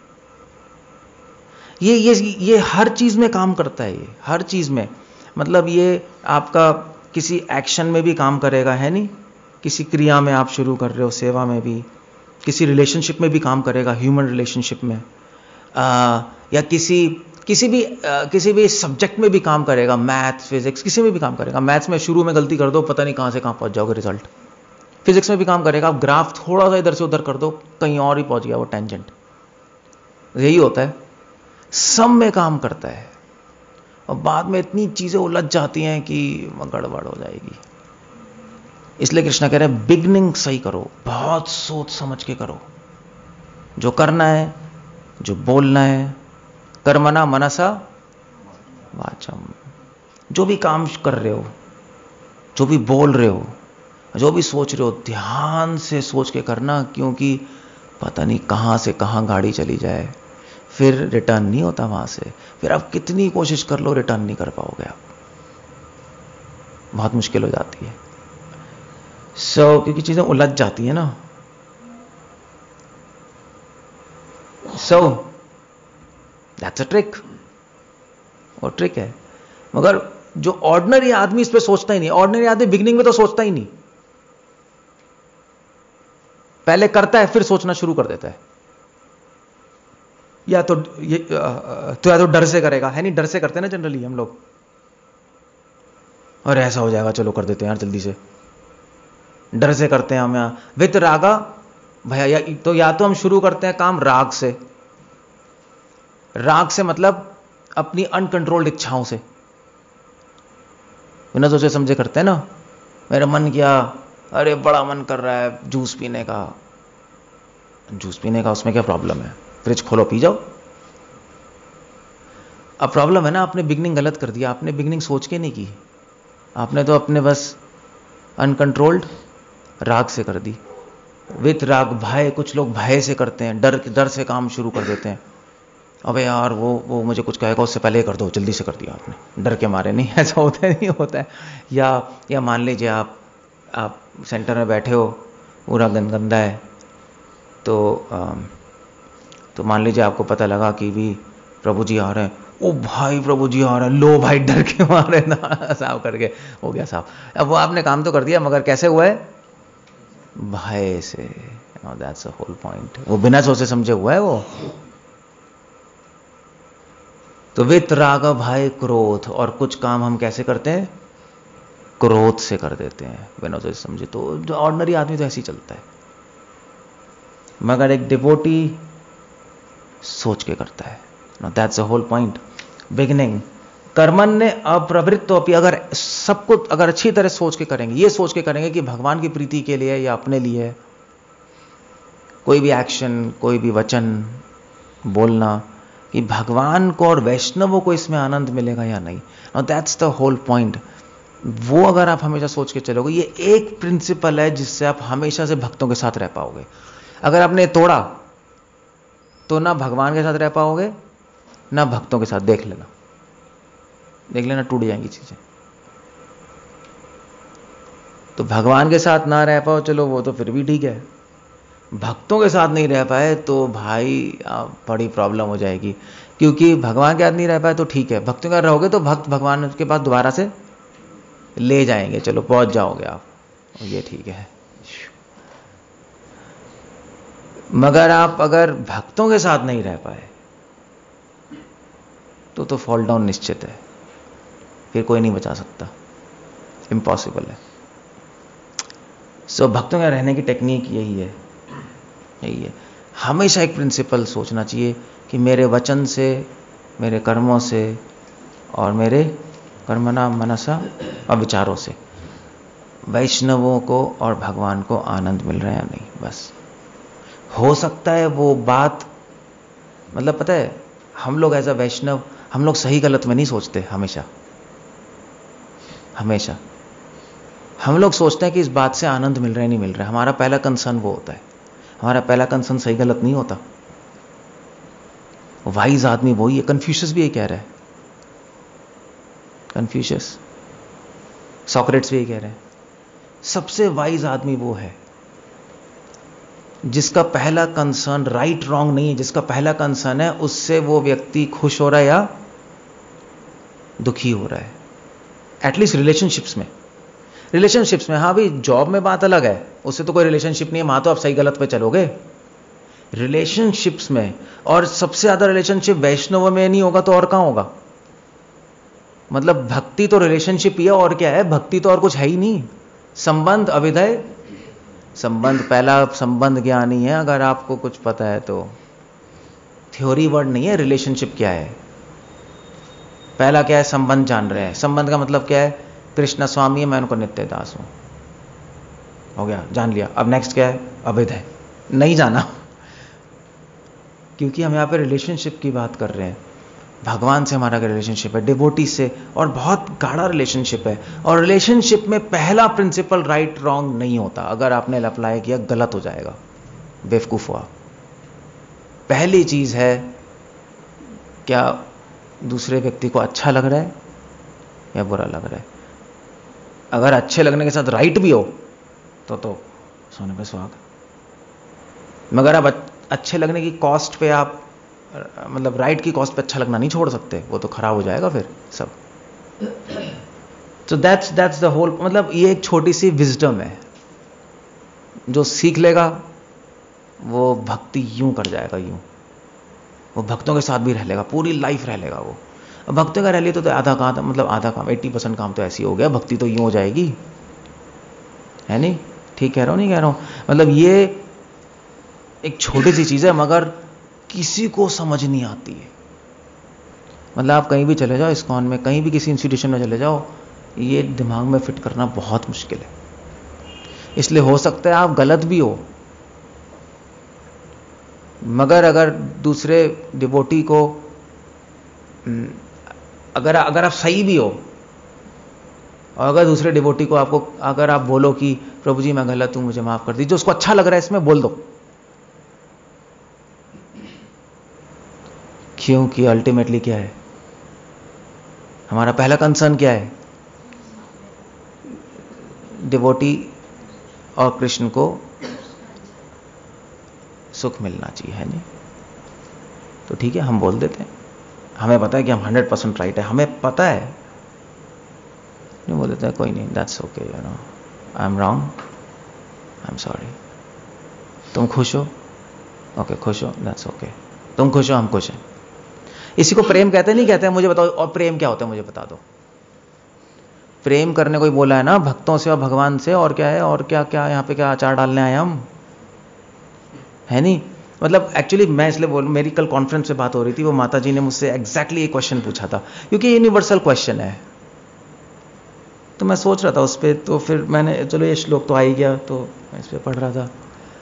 ये ये ये हर चीज में काम करता है, ये हर चीज में। मतलब ये आपका किसी एक्शन में भी काम करेगा, है नहीं? किसी क्रिया में आप शुरू कर रहे हो, सेवा में भी, किसी रिलेशनशिप में भी काम करेगा, ह्यूमन रिलेशनशिप में, आ, या किसी किसी भी आ, किसी भी सब्जेक्ट में भी काम करेगा, मैथ, फिजिक्स, किसी में भी काम करेगा। मैथ्स में शुरू में गलती कर दो, पता नहीं कहां से कहां पहुंच जाओगे रिजल्ट। फिजिक्स में भी काम करेगा, आप ग्राफ थोड़ा सा इधर से उधर कर दो, कहीं और ही पहुंच गया वो टेंजेंट। यही होता है, सब में काम करता है। और बाद में इतनी चीजें उलझ जाती हैं कि गड़बड़ हो जाएगी। इसलिए कृष्ण कह रहे हैं बिगनिंग सही करो, बहुत सोच समझ के करो। जो करना है, जो बोलना है, कर्मणा मनसा वाचम, जो भी काम कर रहे हो, जो भी बोल रहे हो, जो भी सोच रहे हो, ध्यान से सोच के करना। क्योंकि पता नहीं कहां से कहां गाड़ी चली जाए, फिर रिटर्न नहीं होता वहां से। फिर आप कितनी कोशिश कर लो, रिटर्न नहीं कर पाओगे आप, बहुत मुश्किल हो जाती है। सो so, क्योंकि चीजें उलझ जाती है ना। सो दैट्स अ ट्रिक, वो ट्रिक है। मगर जो ऑर्डिनरी आदमी इस पे सोचता ही नहीं। ऑर्डिनरी आदमी बिगिनिंग में तो सोचता ही नहीं, पहले करता है फिर सोचना शुरू कर देता है। या तो ये तो या तो डर से करेगा, है नहीं? डर से करते हैं ना जनरली हम लोग, और ऐसा हो जाएगा, चलो कर देते हैं यार जल्दी से, डर से करते हैं हम। यहां वित रागा भैया, या तो या तो हम शुरू करते हैं काम राग से। राग से मतलब अपनी अनकंट्रोल्ड इच्छाओं से, बिना सोचे समझे करते हैं ना। मेरा मन किया, अरे बड़ा मन कर रहा है जूस पीने का। जूस पीने का, उसमें क्या प्रॉब्लम है? फ्रिज खोलो पी जाओ। अब प्रॉब्लम है ना, आपने बिगनिंग गलत कर दिया। आपने बिगनिंग सोच के नहीं की, आपने तो अपने बस अनकंट्रोल्ड राग से कर दी। वित राग भय, कुछ लोग भय से करते हैं, डर डर से काम शुरू कर देते हैं। अबे यार वो वो मुझे कुछ कहेगा, उससे पहले कर दो, जल्दी से कर दिया आपने, डर के मारे। नहीं, ऐसा होता नहीं होता है। या या मान लीजिए आप आप सेंटर में बैठे हो, पूरा गंदा है, तो आ, तो मान लीजिए आपको पता लगा कि भी प्रभु जी आ रहे हैं। ओ भाई प्रभु जी आ रहे हैं, लो भाई डर के मारे ना साफ करके हो गया साफ। अब वो आपने काम तो कर दिया, मगर कैसे हुआ है? भय से। Now that's the whole point. वो बिना सोचे समझे हुआ है वो। तो वित राग भय क्रोध, और कुछ काम हम कैसे करते हैं? क्रोध से कर देते हैं, बिना सोचे समझे। तो जो ऑर्डिनरी आदमी तो ऐसे ही चलता है, मगर एक डिवोटी सोच के करता है। Now that's the whole point. Beginning. कर्मन ने अप्रवृत्तो अपि, अगर सब कुछ अगर अच्छी तरह सोच के करेंगे, ये सोच के करेंगे कि भगवान की प्रीति के लिए या अपने लिए, कोई भी एक्शन, कोई भी वचन बोलना, कि भगवान को और वैष्णवों को इसमें आनंद मिलेगा या नहीं। Now that's the whole point. वो अगर आप हमेशा सोच के चलोगे, ये एक प्रिंसिपल है जिससे आप हमेशा से भक्तों के साथ रह पाओगे। अगर आपने तोड़ा तो ना भगवान के साथ रह पाओगे ना भक्तों के साथ। देख लेना, देख लेना, टूट जाएंगी चीजें। तो भगवान के साथ ना रह पाओ, चलो वो तो फिर भी ठीक है। भक्तों के साथ नहीं रह पाए तो भाई बड़ी प्रॉब्लम हो जाएगी, क्योंकि भगवान के साथ नहीं रह पाए तो ठीक है, भक्तों के साथ रहोगे तो भक्त भगवान के पास दोबारा से ले जाएंगे, चलो पहुंच जाओगे आप, ये ठीक है। मगर आप अगर भक्तों के साथ नहीं रह पाए तो तो फॉल डाउन निश्चित है, फिर कोई नहीं बचा सकता, इम्पॉसिबल है। सो so, भक्तों के रहने की टेक्निक यही है, यही है। हमेशा एक प्रिंसिपल सोचना चाहिए कि मेरे वचन से, मेरे कर्मों से और मेरे कर्मणा मनसा और विचारों से वैष्णवों को और भगवान को आनंद मिल रहा है या नहीं। बस हो सकता है वो बात, मतलब पता है, हम लोग एज अ वैष्णव हम लोग सही गलत में नहीं सोचते। हमेशा हमेशा हम लोग सोचते हैं कि इस बात से आनंद मिल रहा है नहीं मिल रहा है। हमारा पहला कंसर्न वो होता है, हमारा पहला कंसर्न सही गलत नहीं होता। वाइज आदमी वही है, कन्फ्यूशियस भी यही कह रहा है, कन्फ्यूशियस, सॉक्रेट्स भी यही कह रहे हैं। सबसे वाइज आदमी वो है जिसका पहला कंसर्न राइट रॉन्ग नहीं है, जिसका पहला कंसर्न है उससे वो व्यक्ति खुश हो रहा है या दुखी हो रहा है। एटलीस्ट रिलेशनशिप्स में, रिलेशनशिप्स में, हाँ भाई जॉब में बात अलग है, उससे तो कोई रिलेशनशिप नहीं है, वहां तो आप सही गलत पे चलोगे। रिलेशनशिप्स में, और सबसे ज्यादा रिलेशनशिप वैष्णव में नहीं होगा तो और कहां होगा? मतलब भक्ति तो रिलेशनशिप ही है, और क्या है? भक्ति तो और कुछ है ही नहीं। संबंध, अविधेय संबंध, पहला संबंध ज्ञानी है, अगर आपको कुछ पता है तो। थ्योरी वर्ड नहीं है रिलेशनशिप क्या है। पहला क्या है? संबंध जान रहे हैं। संबंध का मतलब क्या है? कृष्ण स्वामी है, मैं उनको नित्य दास हूं, हो गया, जान लिया। अब नेक्स्ट क्या है? अविधेय, नहीं जाना, क्योंकि हम यहां पे रिलेशनशिप की बात कर रहे हैं। भगवान से हमारा रिलेशनशिप है, डिवोटी से, और बहुत गाढ़ा रिलेशनशिप है। और रिलेशनशिप में पहला प्रिंसिपल राइट रॉन्ग नहीं होता। अगर आपने अप्लाई किया गलत हो जाएगा, बेवकूफ हुआ। पहली चीज है, क्या दूसरे व्यक्ति को अच्छा लग रहा है या बुरा लग रहा है। अगर अच्छे लगने के साथ राइट भी हो तो तो सोने पे सुहागा। मगर अब अच्छे लगने की कॉस्ट पे आप, मतलब राइट की कॉस्ट पे अच्छा लगना नहीं छोड़ सकते, वो तो खराब हो जाएगा फिर सब। तो दैट्स दैट्स द होल, मतलब ये एक छोटी सी विजडम है। जो सीख लेगा वो भक्ति यूं कर जाएगा, यूं वो भक्तों के साथ भी रह लेगा, पूरी लाइफ रह लेगा वो। अब भक्तों का रह लिया तो, तो आधा काम, मतलब आधा काम, अस्सी परसेंट काम तो ऐसे ही हो गया, भक्ति तो यूं हो जाएगी, है नहीं? ठीक कह रहा हूं नहीं कह रहा हूं? मतलब ये एक छोटी सी चीज है, मगर किसी को समझ नहीं आती है। मतलब आप कहीं भी चले जाओ, इस्कॉन में, कहीं भी किसी इंस्टीट्यूशन में चले जाओ, ये दिमाग में फिट करना बहुत मुश्किल है। इसलिए हो सकता है आप गलत भी हो, मगर अगर दूसरे डिवोटी को, अगर अगर आप सही भी हो, और अगर दूसरे डिवोटी को आपको, अगर आप बोलो कि प्रभु जी मैं गलत हूं, मुझे माफ कर दीजिए, उसको अच्छा लग रहा है इसमें, बोल दो। क्योंकि अल्टीमेटली क्या है हमारा पहला कंसर्न? क्या है? डिवोटी और कृष्ण को सुख मिलना चाहिए, है नहीं? तो ठीक है, हम बोल देते हैं, हमें पता है कि हम हंड्रेड परसेंट राइट है, हमें पता है, नहीं बोल देते हैं, कोई नहीं, that's okay, you know, I am wrong, I am sorry. तुम खुश हो? ओके, खुश हो, दैट्स ओके। तुम खुश हो, हम खुश हैं। इसी को प्रेम कहते नहीं कहते हैं? मुझे बताओ, और प्रेम क्या होता है मुझे बता दो। प्रेम करने को ही बोला है ना, भक्तों से और भगवान से, और क्या है? और क्या क्या यहाँ पे क्या अचार डालने आए हम, है नहीं? मतलब एक्चुअली मैं इसलिए बोल, मेरी कल कॉन्फ्रेंस में बात हो रही थी, वो माता जी ने मुझसे एग्जैक्टली ये क्वेश्चन पूछा था, क्योंकि ये यूनिवर्सल क्वेश्चन है। तो मैं सोच रहा था उस पर, तो फिर मैंने, चलो ये श्लोक तो आ ही गया, तो मैं इस पर पढ़ रहा था,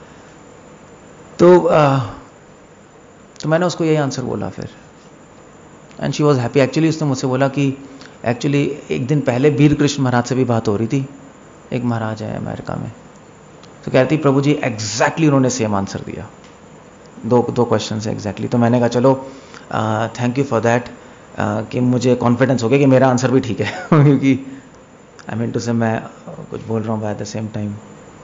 तो आ, तो मैंने उसको यही आंसर बोला फिर, and she was happy. Actually उसने मुझसे बोला कि एक्चुअली एक दिन पहले वीर कृष्ण महाराज से भी बात हो रही थी, एक महाराज है अमेरिका में, तो कहती प्रभु जी एग्जैक्टली उन्होंने सेम आंसर दिया, दो दो क्वेश्चन से एग्जैक्टली। तो मैंने कहा चलो थैंक यू फॉर दैट, कि मुझे कॉन्फिडेंस हो गया कि मेरा आंसर भी ठीक है क्योंकि आई मीन टू से मैं कुछ बोल रहा हूँ, एट द सेम टाइम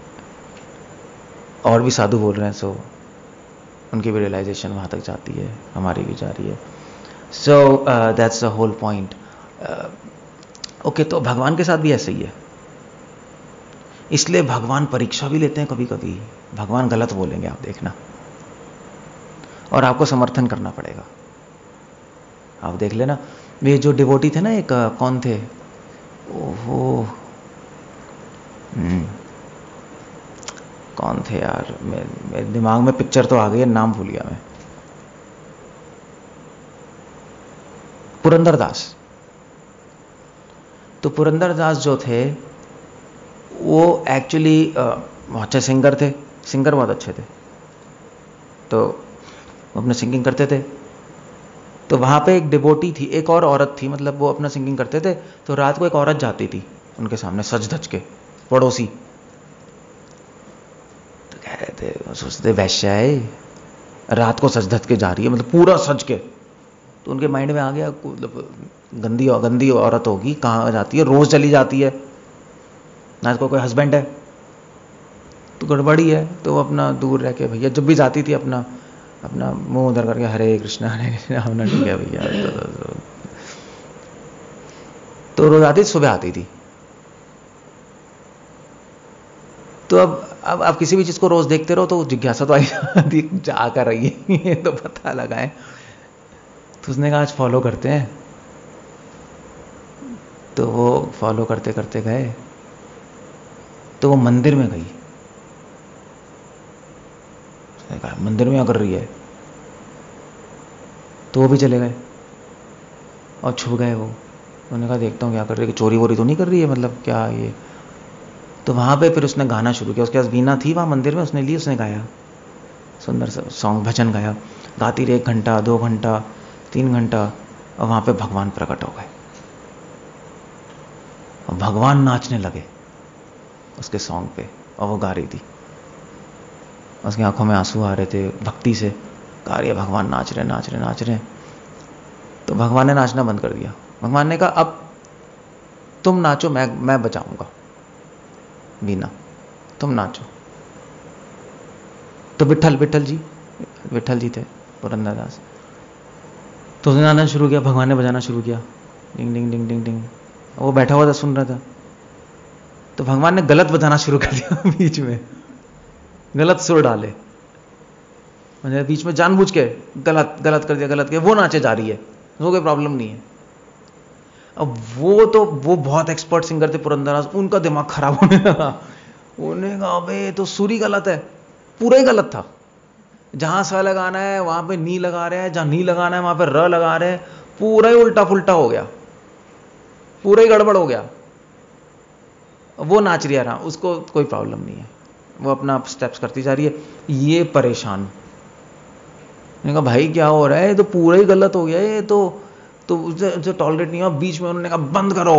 और भी साधु बोल रहे हैं, सो उनकी भी रियलाइजेशन वहाँ तक जाती है, हमारी भी जा रही है। So that's the whole point. Okay, तो भगवान के साथ भी ऐसे ही है, इसलिए भगवान परीक्षा भी लेते हैं कभी कभी। भगवान गलत बोलेंगे, आप देखना, और आपको समर्थन करना पड़ेगा। आप देख लेना, ये जो डिवोटी थे ना, एक कौन थे, ओहो कौन थे यार, मेरे दिमाग में पिक्चर तो आ गई है, नाम भूल गया मैं, पुरंदरदास। तो पुरंदरदास जो थे वो एक्चुअली अच्छे सिंगर थे, सिंगर बहुत अच्छे थे, तो वो अपना सिंगिंग करते थे। तो वहाँ पे एक डिवोटी थी, एक और औरत थी, मतलब वो अपना सिंगिंग करते थे, तो रात को एक औरत जाती थी उनके सामने सज धज के, पड़ोसी। तो कह रहे थे, वो सोचते वैश्या है, रात को सज धज के जा रही है, मतलब पूरा सज के। तो उनके माइंड में आ गया, मतलब गंदी गंदी औरत होगी, कहाँ जाती है, रोज चली जाती है ना, इसको कोई हस्बैंड है, तो गड़बड़ी है। तो वो अपना दूर रह के, भैया जब भी जाती थी अपना अपना मुंह उधर करके हरे कृष्णा हरे कृष्णा, हमने ठीक है भैया। तो, तो, तो, तो रोज आती, सुबह आती थी। तो अब अब आप किसी भी चीज को रोज देखते रहो तो जिज्ञासा तो आई जाती, जा कर रही है ये तो पता लगाए। तो उसने कहा आज फॉलो करते हैं, तो वो फॉलो करते करते गए, तो वो मंदिर में गई। उसने कहा मंदिर में क्या कर रही है, तो वो भी चले गए और छुप गए वो। उन्होंने कहा देखता हूँ क्या कर रही है, चोरी वोरी तो नहीं कर रही है, मतलब क्या ये। तो वहाँ पे फिर उसने गाना शुरू किया, उसके पास वीणा थी वहाँ मंदिर में, उसने ली, उसने गाया, सुंदर सा सॉन्ग भजन गाया, गाती रही एक घंटा, दो घंटा, तीन घंटा, और वहाँ पे भगवान प्रकट हो गए और भगवान नाचने लगे उसके सॉन्ग पे, और वो गा रही थी, उसकी आंखों में आंसू आ रहे थे भक्ति से, गा रही है, भगवान नाच रहे नाच रहे नाच रहे। तो भगवान ने नाचना बंद कर दिया। भगवान ने कहा अब तुम नाचो, मैं मैं बजाऊंगा वीणा, तुम नाचो। तो विठल विठल जी विठल जी थे पुरंदरदास, तो उसने गाना शुरू किया, भगवान ने बजाना शुरू किया, डिंग डिंग डिंग डिंग डिंग। वो बैठा हुआ था, सुन रहा था। तो भगवान ने गलत बजाना शुरू कर दिया बीच में, गलत सुर डाले, मतलब बीच में जानबूझ के गलत गलत कर दिया, गलत किया। वो नाचे जा रही है, उसको कोई प्रॉब्लम नहीं है। अब वो तो वो बहुत एक्सपर्ट सिंगर थे पुरंदरदास, उनका दिमाग खराब होने लगा। उन्होंने कहा अबे तो सुर ही गलत है, पूरा ही गलत था। जहां स लगाना है वहां पे नी लगा रहे हैं, जहां नी लगाना है वहां पे र लगा रहे हैं, पूरा ही उल्टा फुल्टा हो गया, पूरा ही गड़बड़ हो गया। वो नाच रही है ना, उसको कोई प्रॉब्लम नहीं है, वो अपना स्टेप्स करती जा रही है, ये परेशान। मैंने कहा भाई क्या हो रहा है, ये तो पूरा ही गलत हो गया, ये तो तो उसे टॉलरेट नहीं हुआ। बीच में उन्होंने कहा बंद करो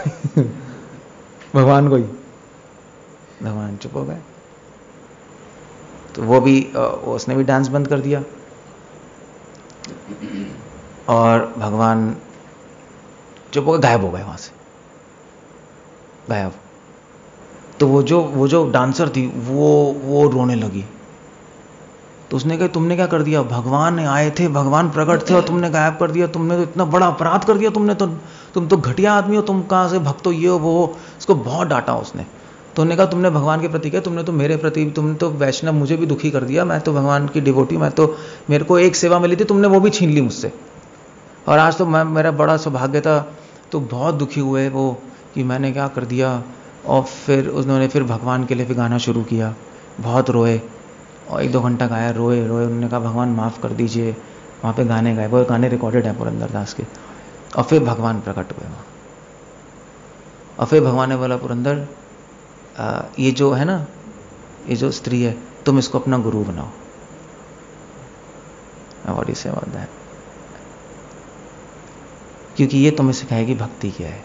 भगवान को ही, भगवान चुप हो गए। तो वो भी उसने भी डांस बंद कर दिया, और भगवान चुप हो गए, गायब हो गए वहां से, गायब। तो वो जो वो जो डांसर थी वो वो रोने लगी। तो उसने कहा तुमने क्या कर दिया, भगवान आए थे, भगवान प्रकट थे और तुमने गायब कर दिया, तुमने तो इतना बड़ा अपराध कर दिया, तुमने तो तुम तो घटिया आदमी हो, तुम कहां से भक्त हो, ये हो वो हो। उसको बहुत डांटा उसने। तो उन्होंने कहा तुमने भगवान के प्रति क्या, तुमने तो मेरे प्रति, तुमने तो वैष्णव मुझे भी दुखी कर दिया, मैं तो भगवान की डिवोटी, मैं तो, मेरे को एक सेवा मिली थी तुमने वो भी छीन ली मुझसे, और आज तो मैं, मेरा बड़ा सौभाग्य था। तो बहुत दुखी हुए वो कि मैंने क्या कर दिया। और फिर उन्होंने फिर भगवान के लिए फिर गाना शुरू किया, बहुत रोए और एक दो घंटा गाया, रोए रोए। उन्होंने कहा भगवान माफ़ कर दीजिए, वहाँ पे गाने गाए, वो गाने रिकॉर्डेड हैं पुरंदर दास के। और फिर भगवान प्रकट हुए वहाँ, और फिर भगवान ने बोला पुरंदर आ, ये जो है ना, ये जो स्त्री है, तुम इसको अपना गुरु बनाओ। What you say about that? क्योंकि ये तुम्हें सिखाएगी भक्ति क्या है।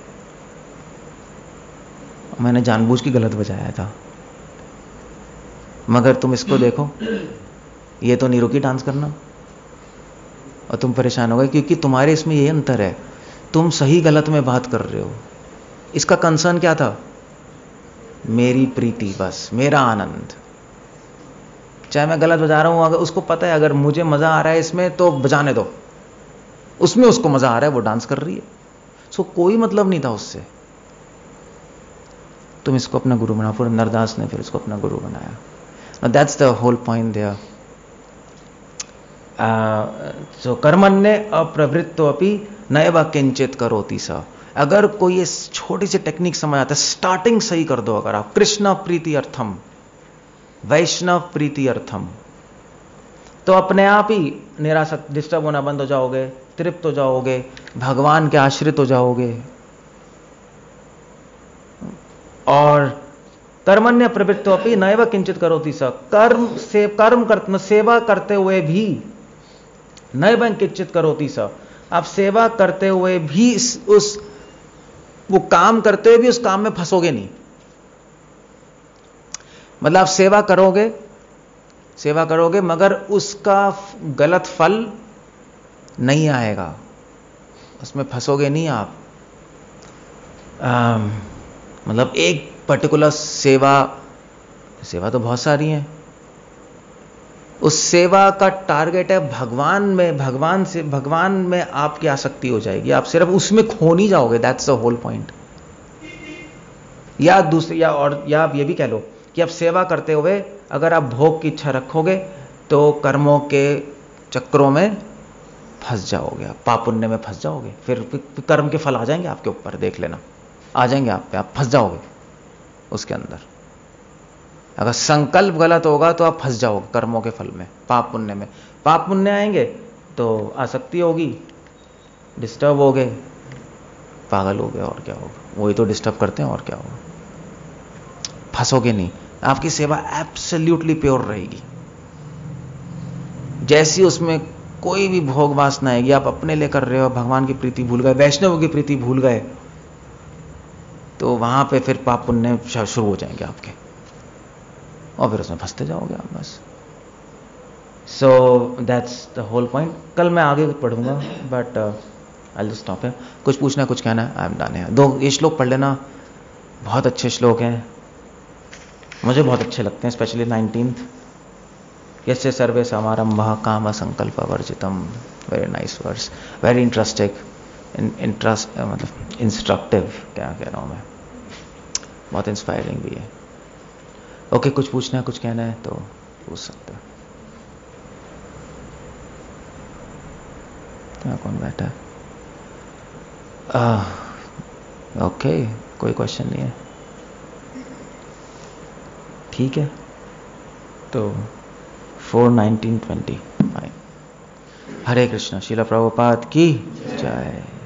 मैंने जानबूझ के गलत बजाया था, मगर तुम इसको देखो, ये तो नहीं रुकी डांस करना, और तुम परेशान हो गए क्योंकि तुम्हारे इसमें ये अंतर है, तुम सही गलत में बात कर रहे हो। इसका कंसर्न क्या था? मेरी प्रीति, बस मेरा आनंद। चाहे मैं गलत बजा रहा हूं, अगर उसको पता है अगर मुझे मजा आ रहा है इसमें तो बजाने दो, उसमें उसको मजा आ रहा है, वो डांस कर रही है, सो कोई मतलब नहीं था उससे। तुम इसको अपना गुरु बनाओ। पुरंदर दास ने फिर इसको अपना गुरु बनाया। That's the whole point there. So कर्मण्य अप्रवृत्तो अपि नैव किंचित करोति स। अगर कोई ये छोटी सी टेक्निक समझ आता है, स्टार्टिंग सही कर दो। अगर आप कृष्ण प्रीति अर्थम, वैष्णव प्रीति अर्थम, तो अपने आप ही निरासक्त, डिस्टर्ब होना बंद हो जाओगे, तृप्त हो जाओगे, भगवान के आश्रित हो जाओगे। और कर्मण्य प्रवृत्तो अपि नैव किंचित करोति स। कर्म से कर्म कर, सेवा करते हुए भी नैव किंचित करोति स। आप सेवा करते हुए भी उस वो काम करते हुए भी उस काम में फंसोगे नहीं। मतलब आप सेवा करोगे, सेवा करोगे मगर उसका गलत फल नहीं आएगा, उसमें फंसोगे नहीं आप। आ, मतलब एक पर्टिकुलर सेवा, सेवा तो बहुत सारी हैं, उस सेवा का टारगेट है भगवान में, भगवान से, भगवान में आपकी आसक्ति हो जाएगी, आप सिर्फ उसमें खो नहीं जाओगे। That's the whole point. या दूसरी, या और या आप ये भी कह लो कि आप सेवा करते हुए अगर आप भोग की इच्छा रखोगे तो कर्मों के चक्रों में फंस जाओगे, आप पाप पुण्य में फंस जाओगे, फिर, फिर कर्म के फल आ जाएंगे आपके ऊपर, देख लेना, आ जाएंगे आप पे, आप फंस जाओगे उसके अंदर। अगर संकल्प गलत होगा तो आप फंस जाओगे कर्मों के फल में, पाप पुण्य में। पाप पुण्य आएंगे तो आसक्ति होगी, डिस्टर्ब हो गए, पागल हो गए, और क्या होगा, वही तो डिस्टर्ब करते हैं, और क्या होगा। फंसोगे नहीं, आपकी सेवा एब्सोल्युटली प्योर रहेगी। जैसी उसमें कोई भी भोग वासना आएगी, आप अपने लिए कर रहे हो, भगवान की प्रीति भूल गए, वैष्णव की प्रीति भूल गए, तो वहां पे फिर पाप पुण्य शुरू हो जाएंगे आपके, और फिर उसमें फंसते जाओगे आप बस। So that's the whole point. कल मैं आगे पढ़ूंगा, but I will stop here. कुछ पूछना है, कुछ कहना है? आई एम डन है। दो ये श्लोक पढ़ लेना, बहुत अच्छे श्लोक हैं, मुझे बहुत अच्छे लगते हैं, स्पेशली नाइनटीन्थ। यस्य सर्वे समारंभः काम संकल्प वर्जितम। Very nice verse, very interesting, interest मतलब इंस्ट्रक्टिव, क्या कह रहा हूँ मैं, बहुत इंस्पायरिंग भी है। ओके okay, कुछ पूछना है, कुछ कहना है तो पूछ सकते हो। यहाँ कौन बैठा है? ओके okay, कोई क्वेश्चन नहीं है, ठीक है। तो four nineteen twenty fine. Hare Krishna. Srila Prabhupada की जय।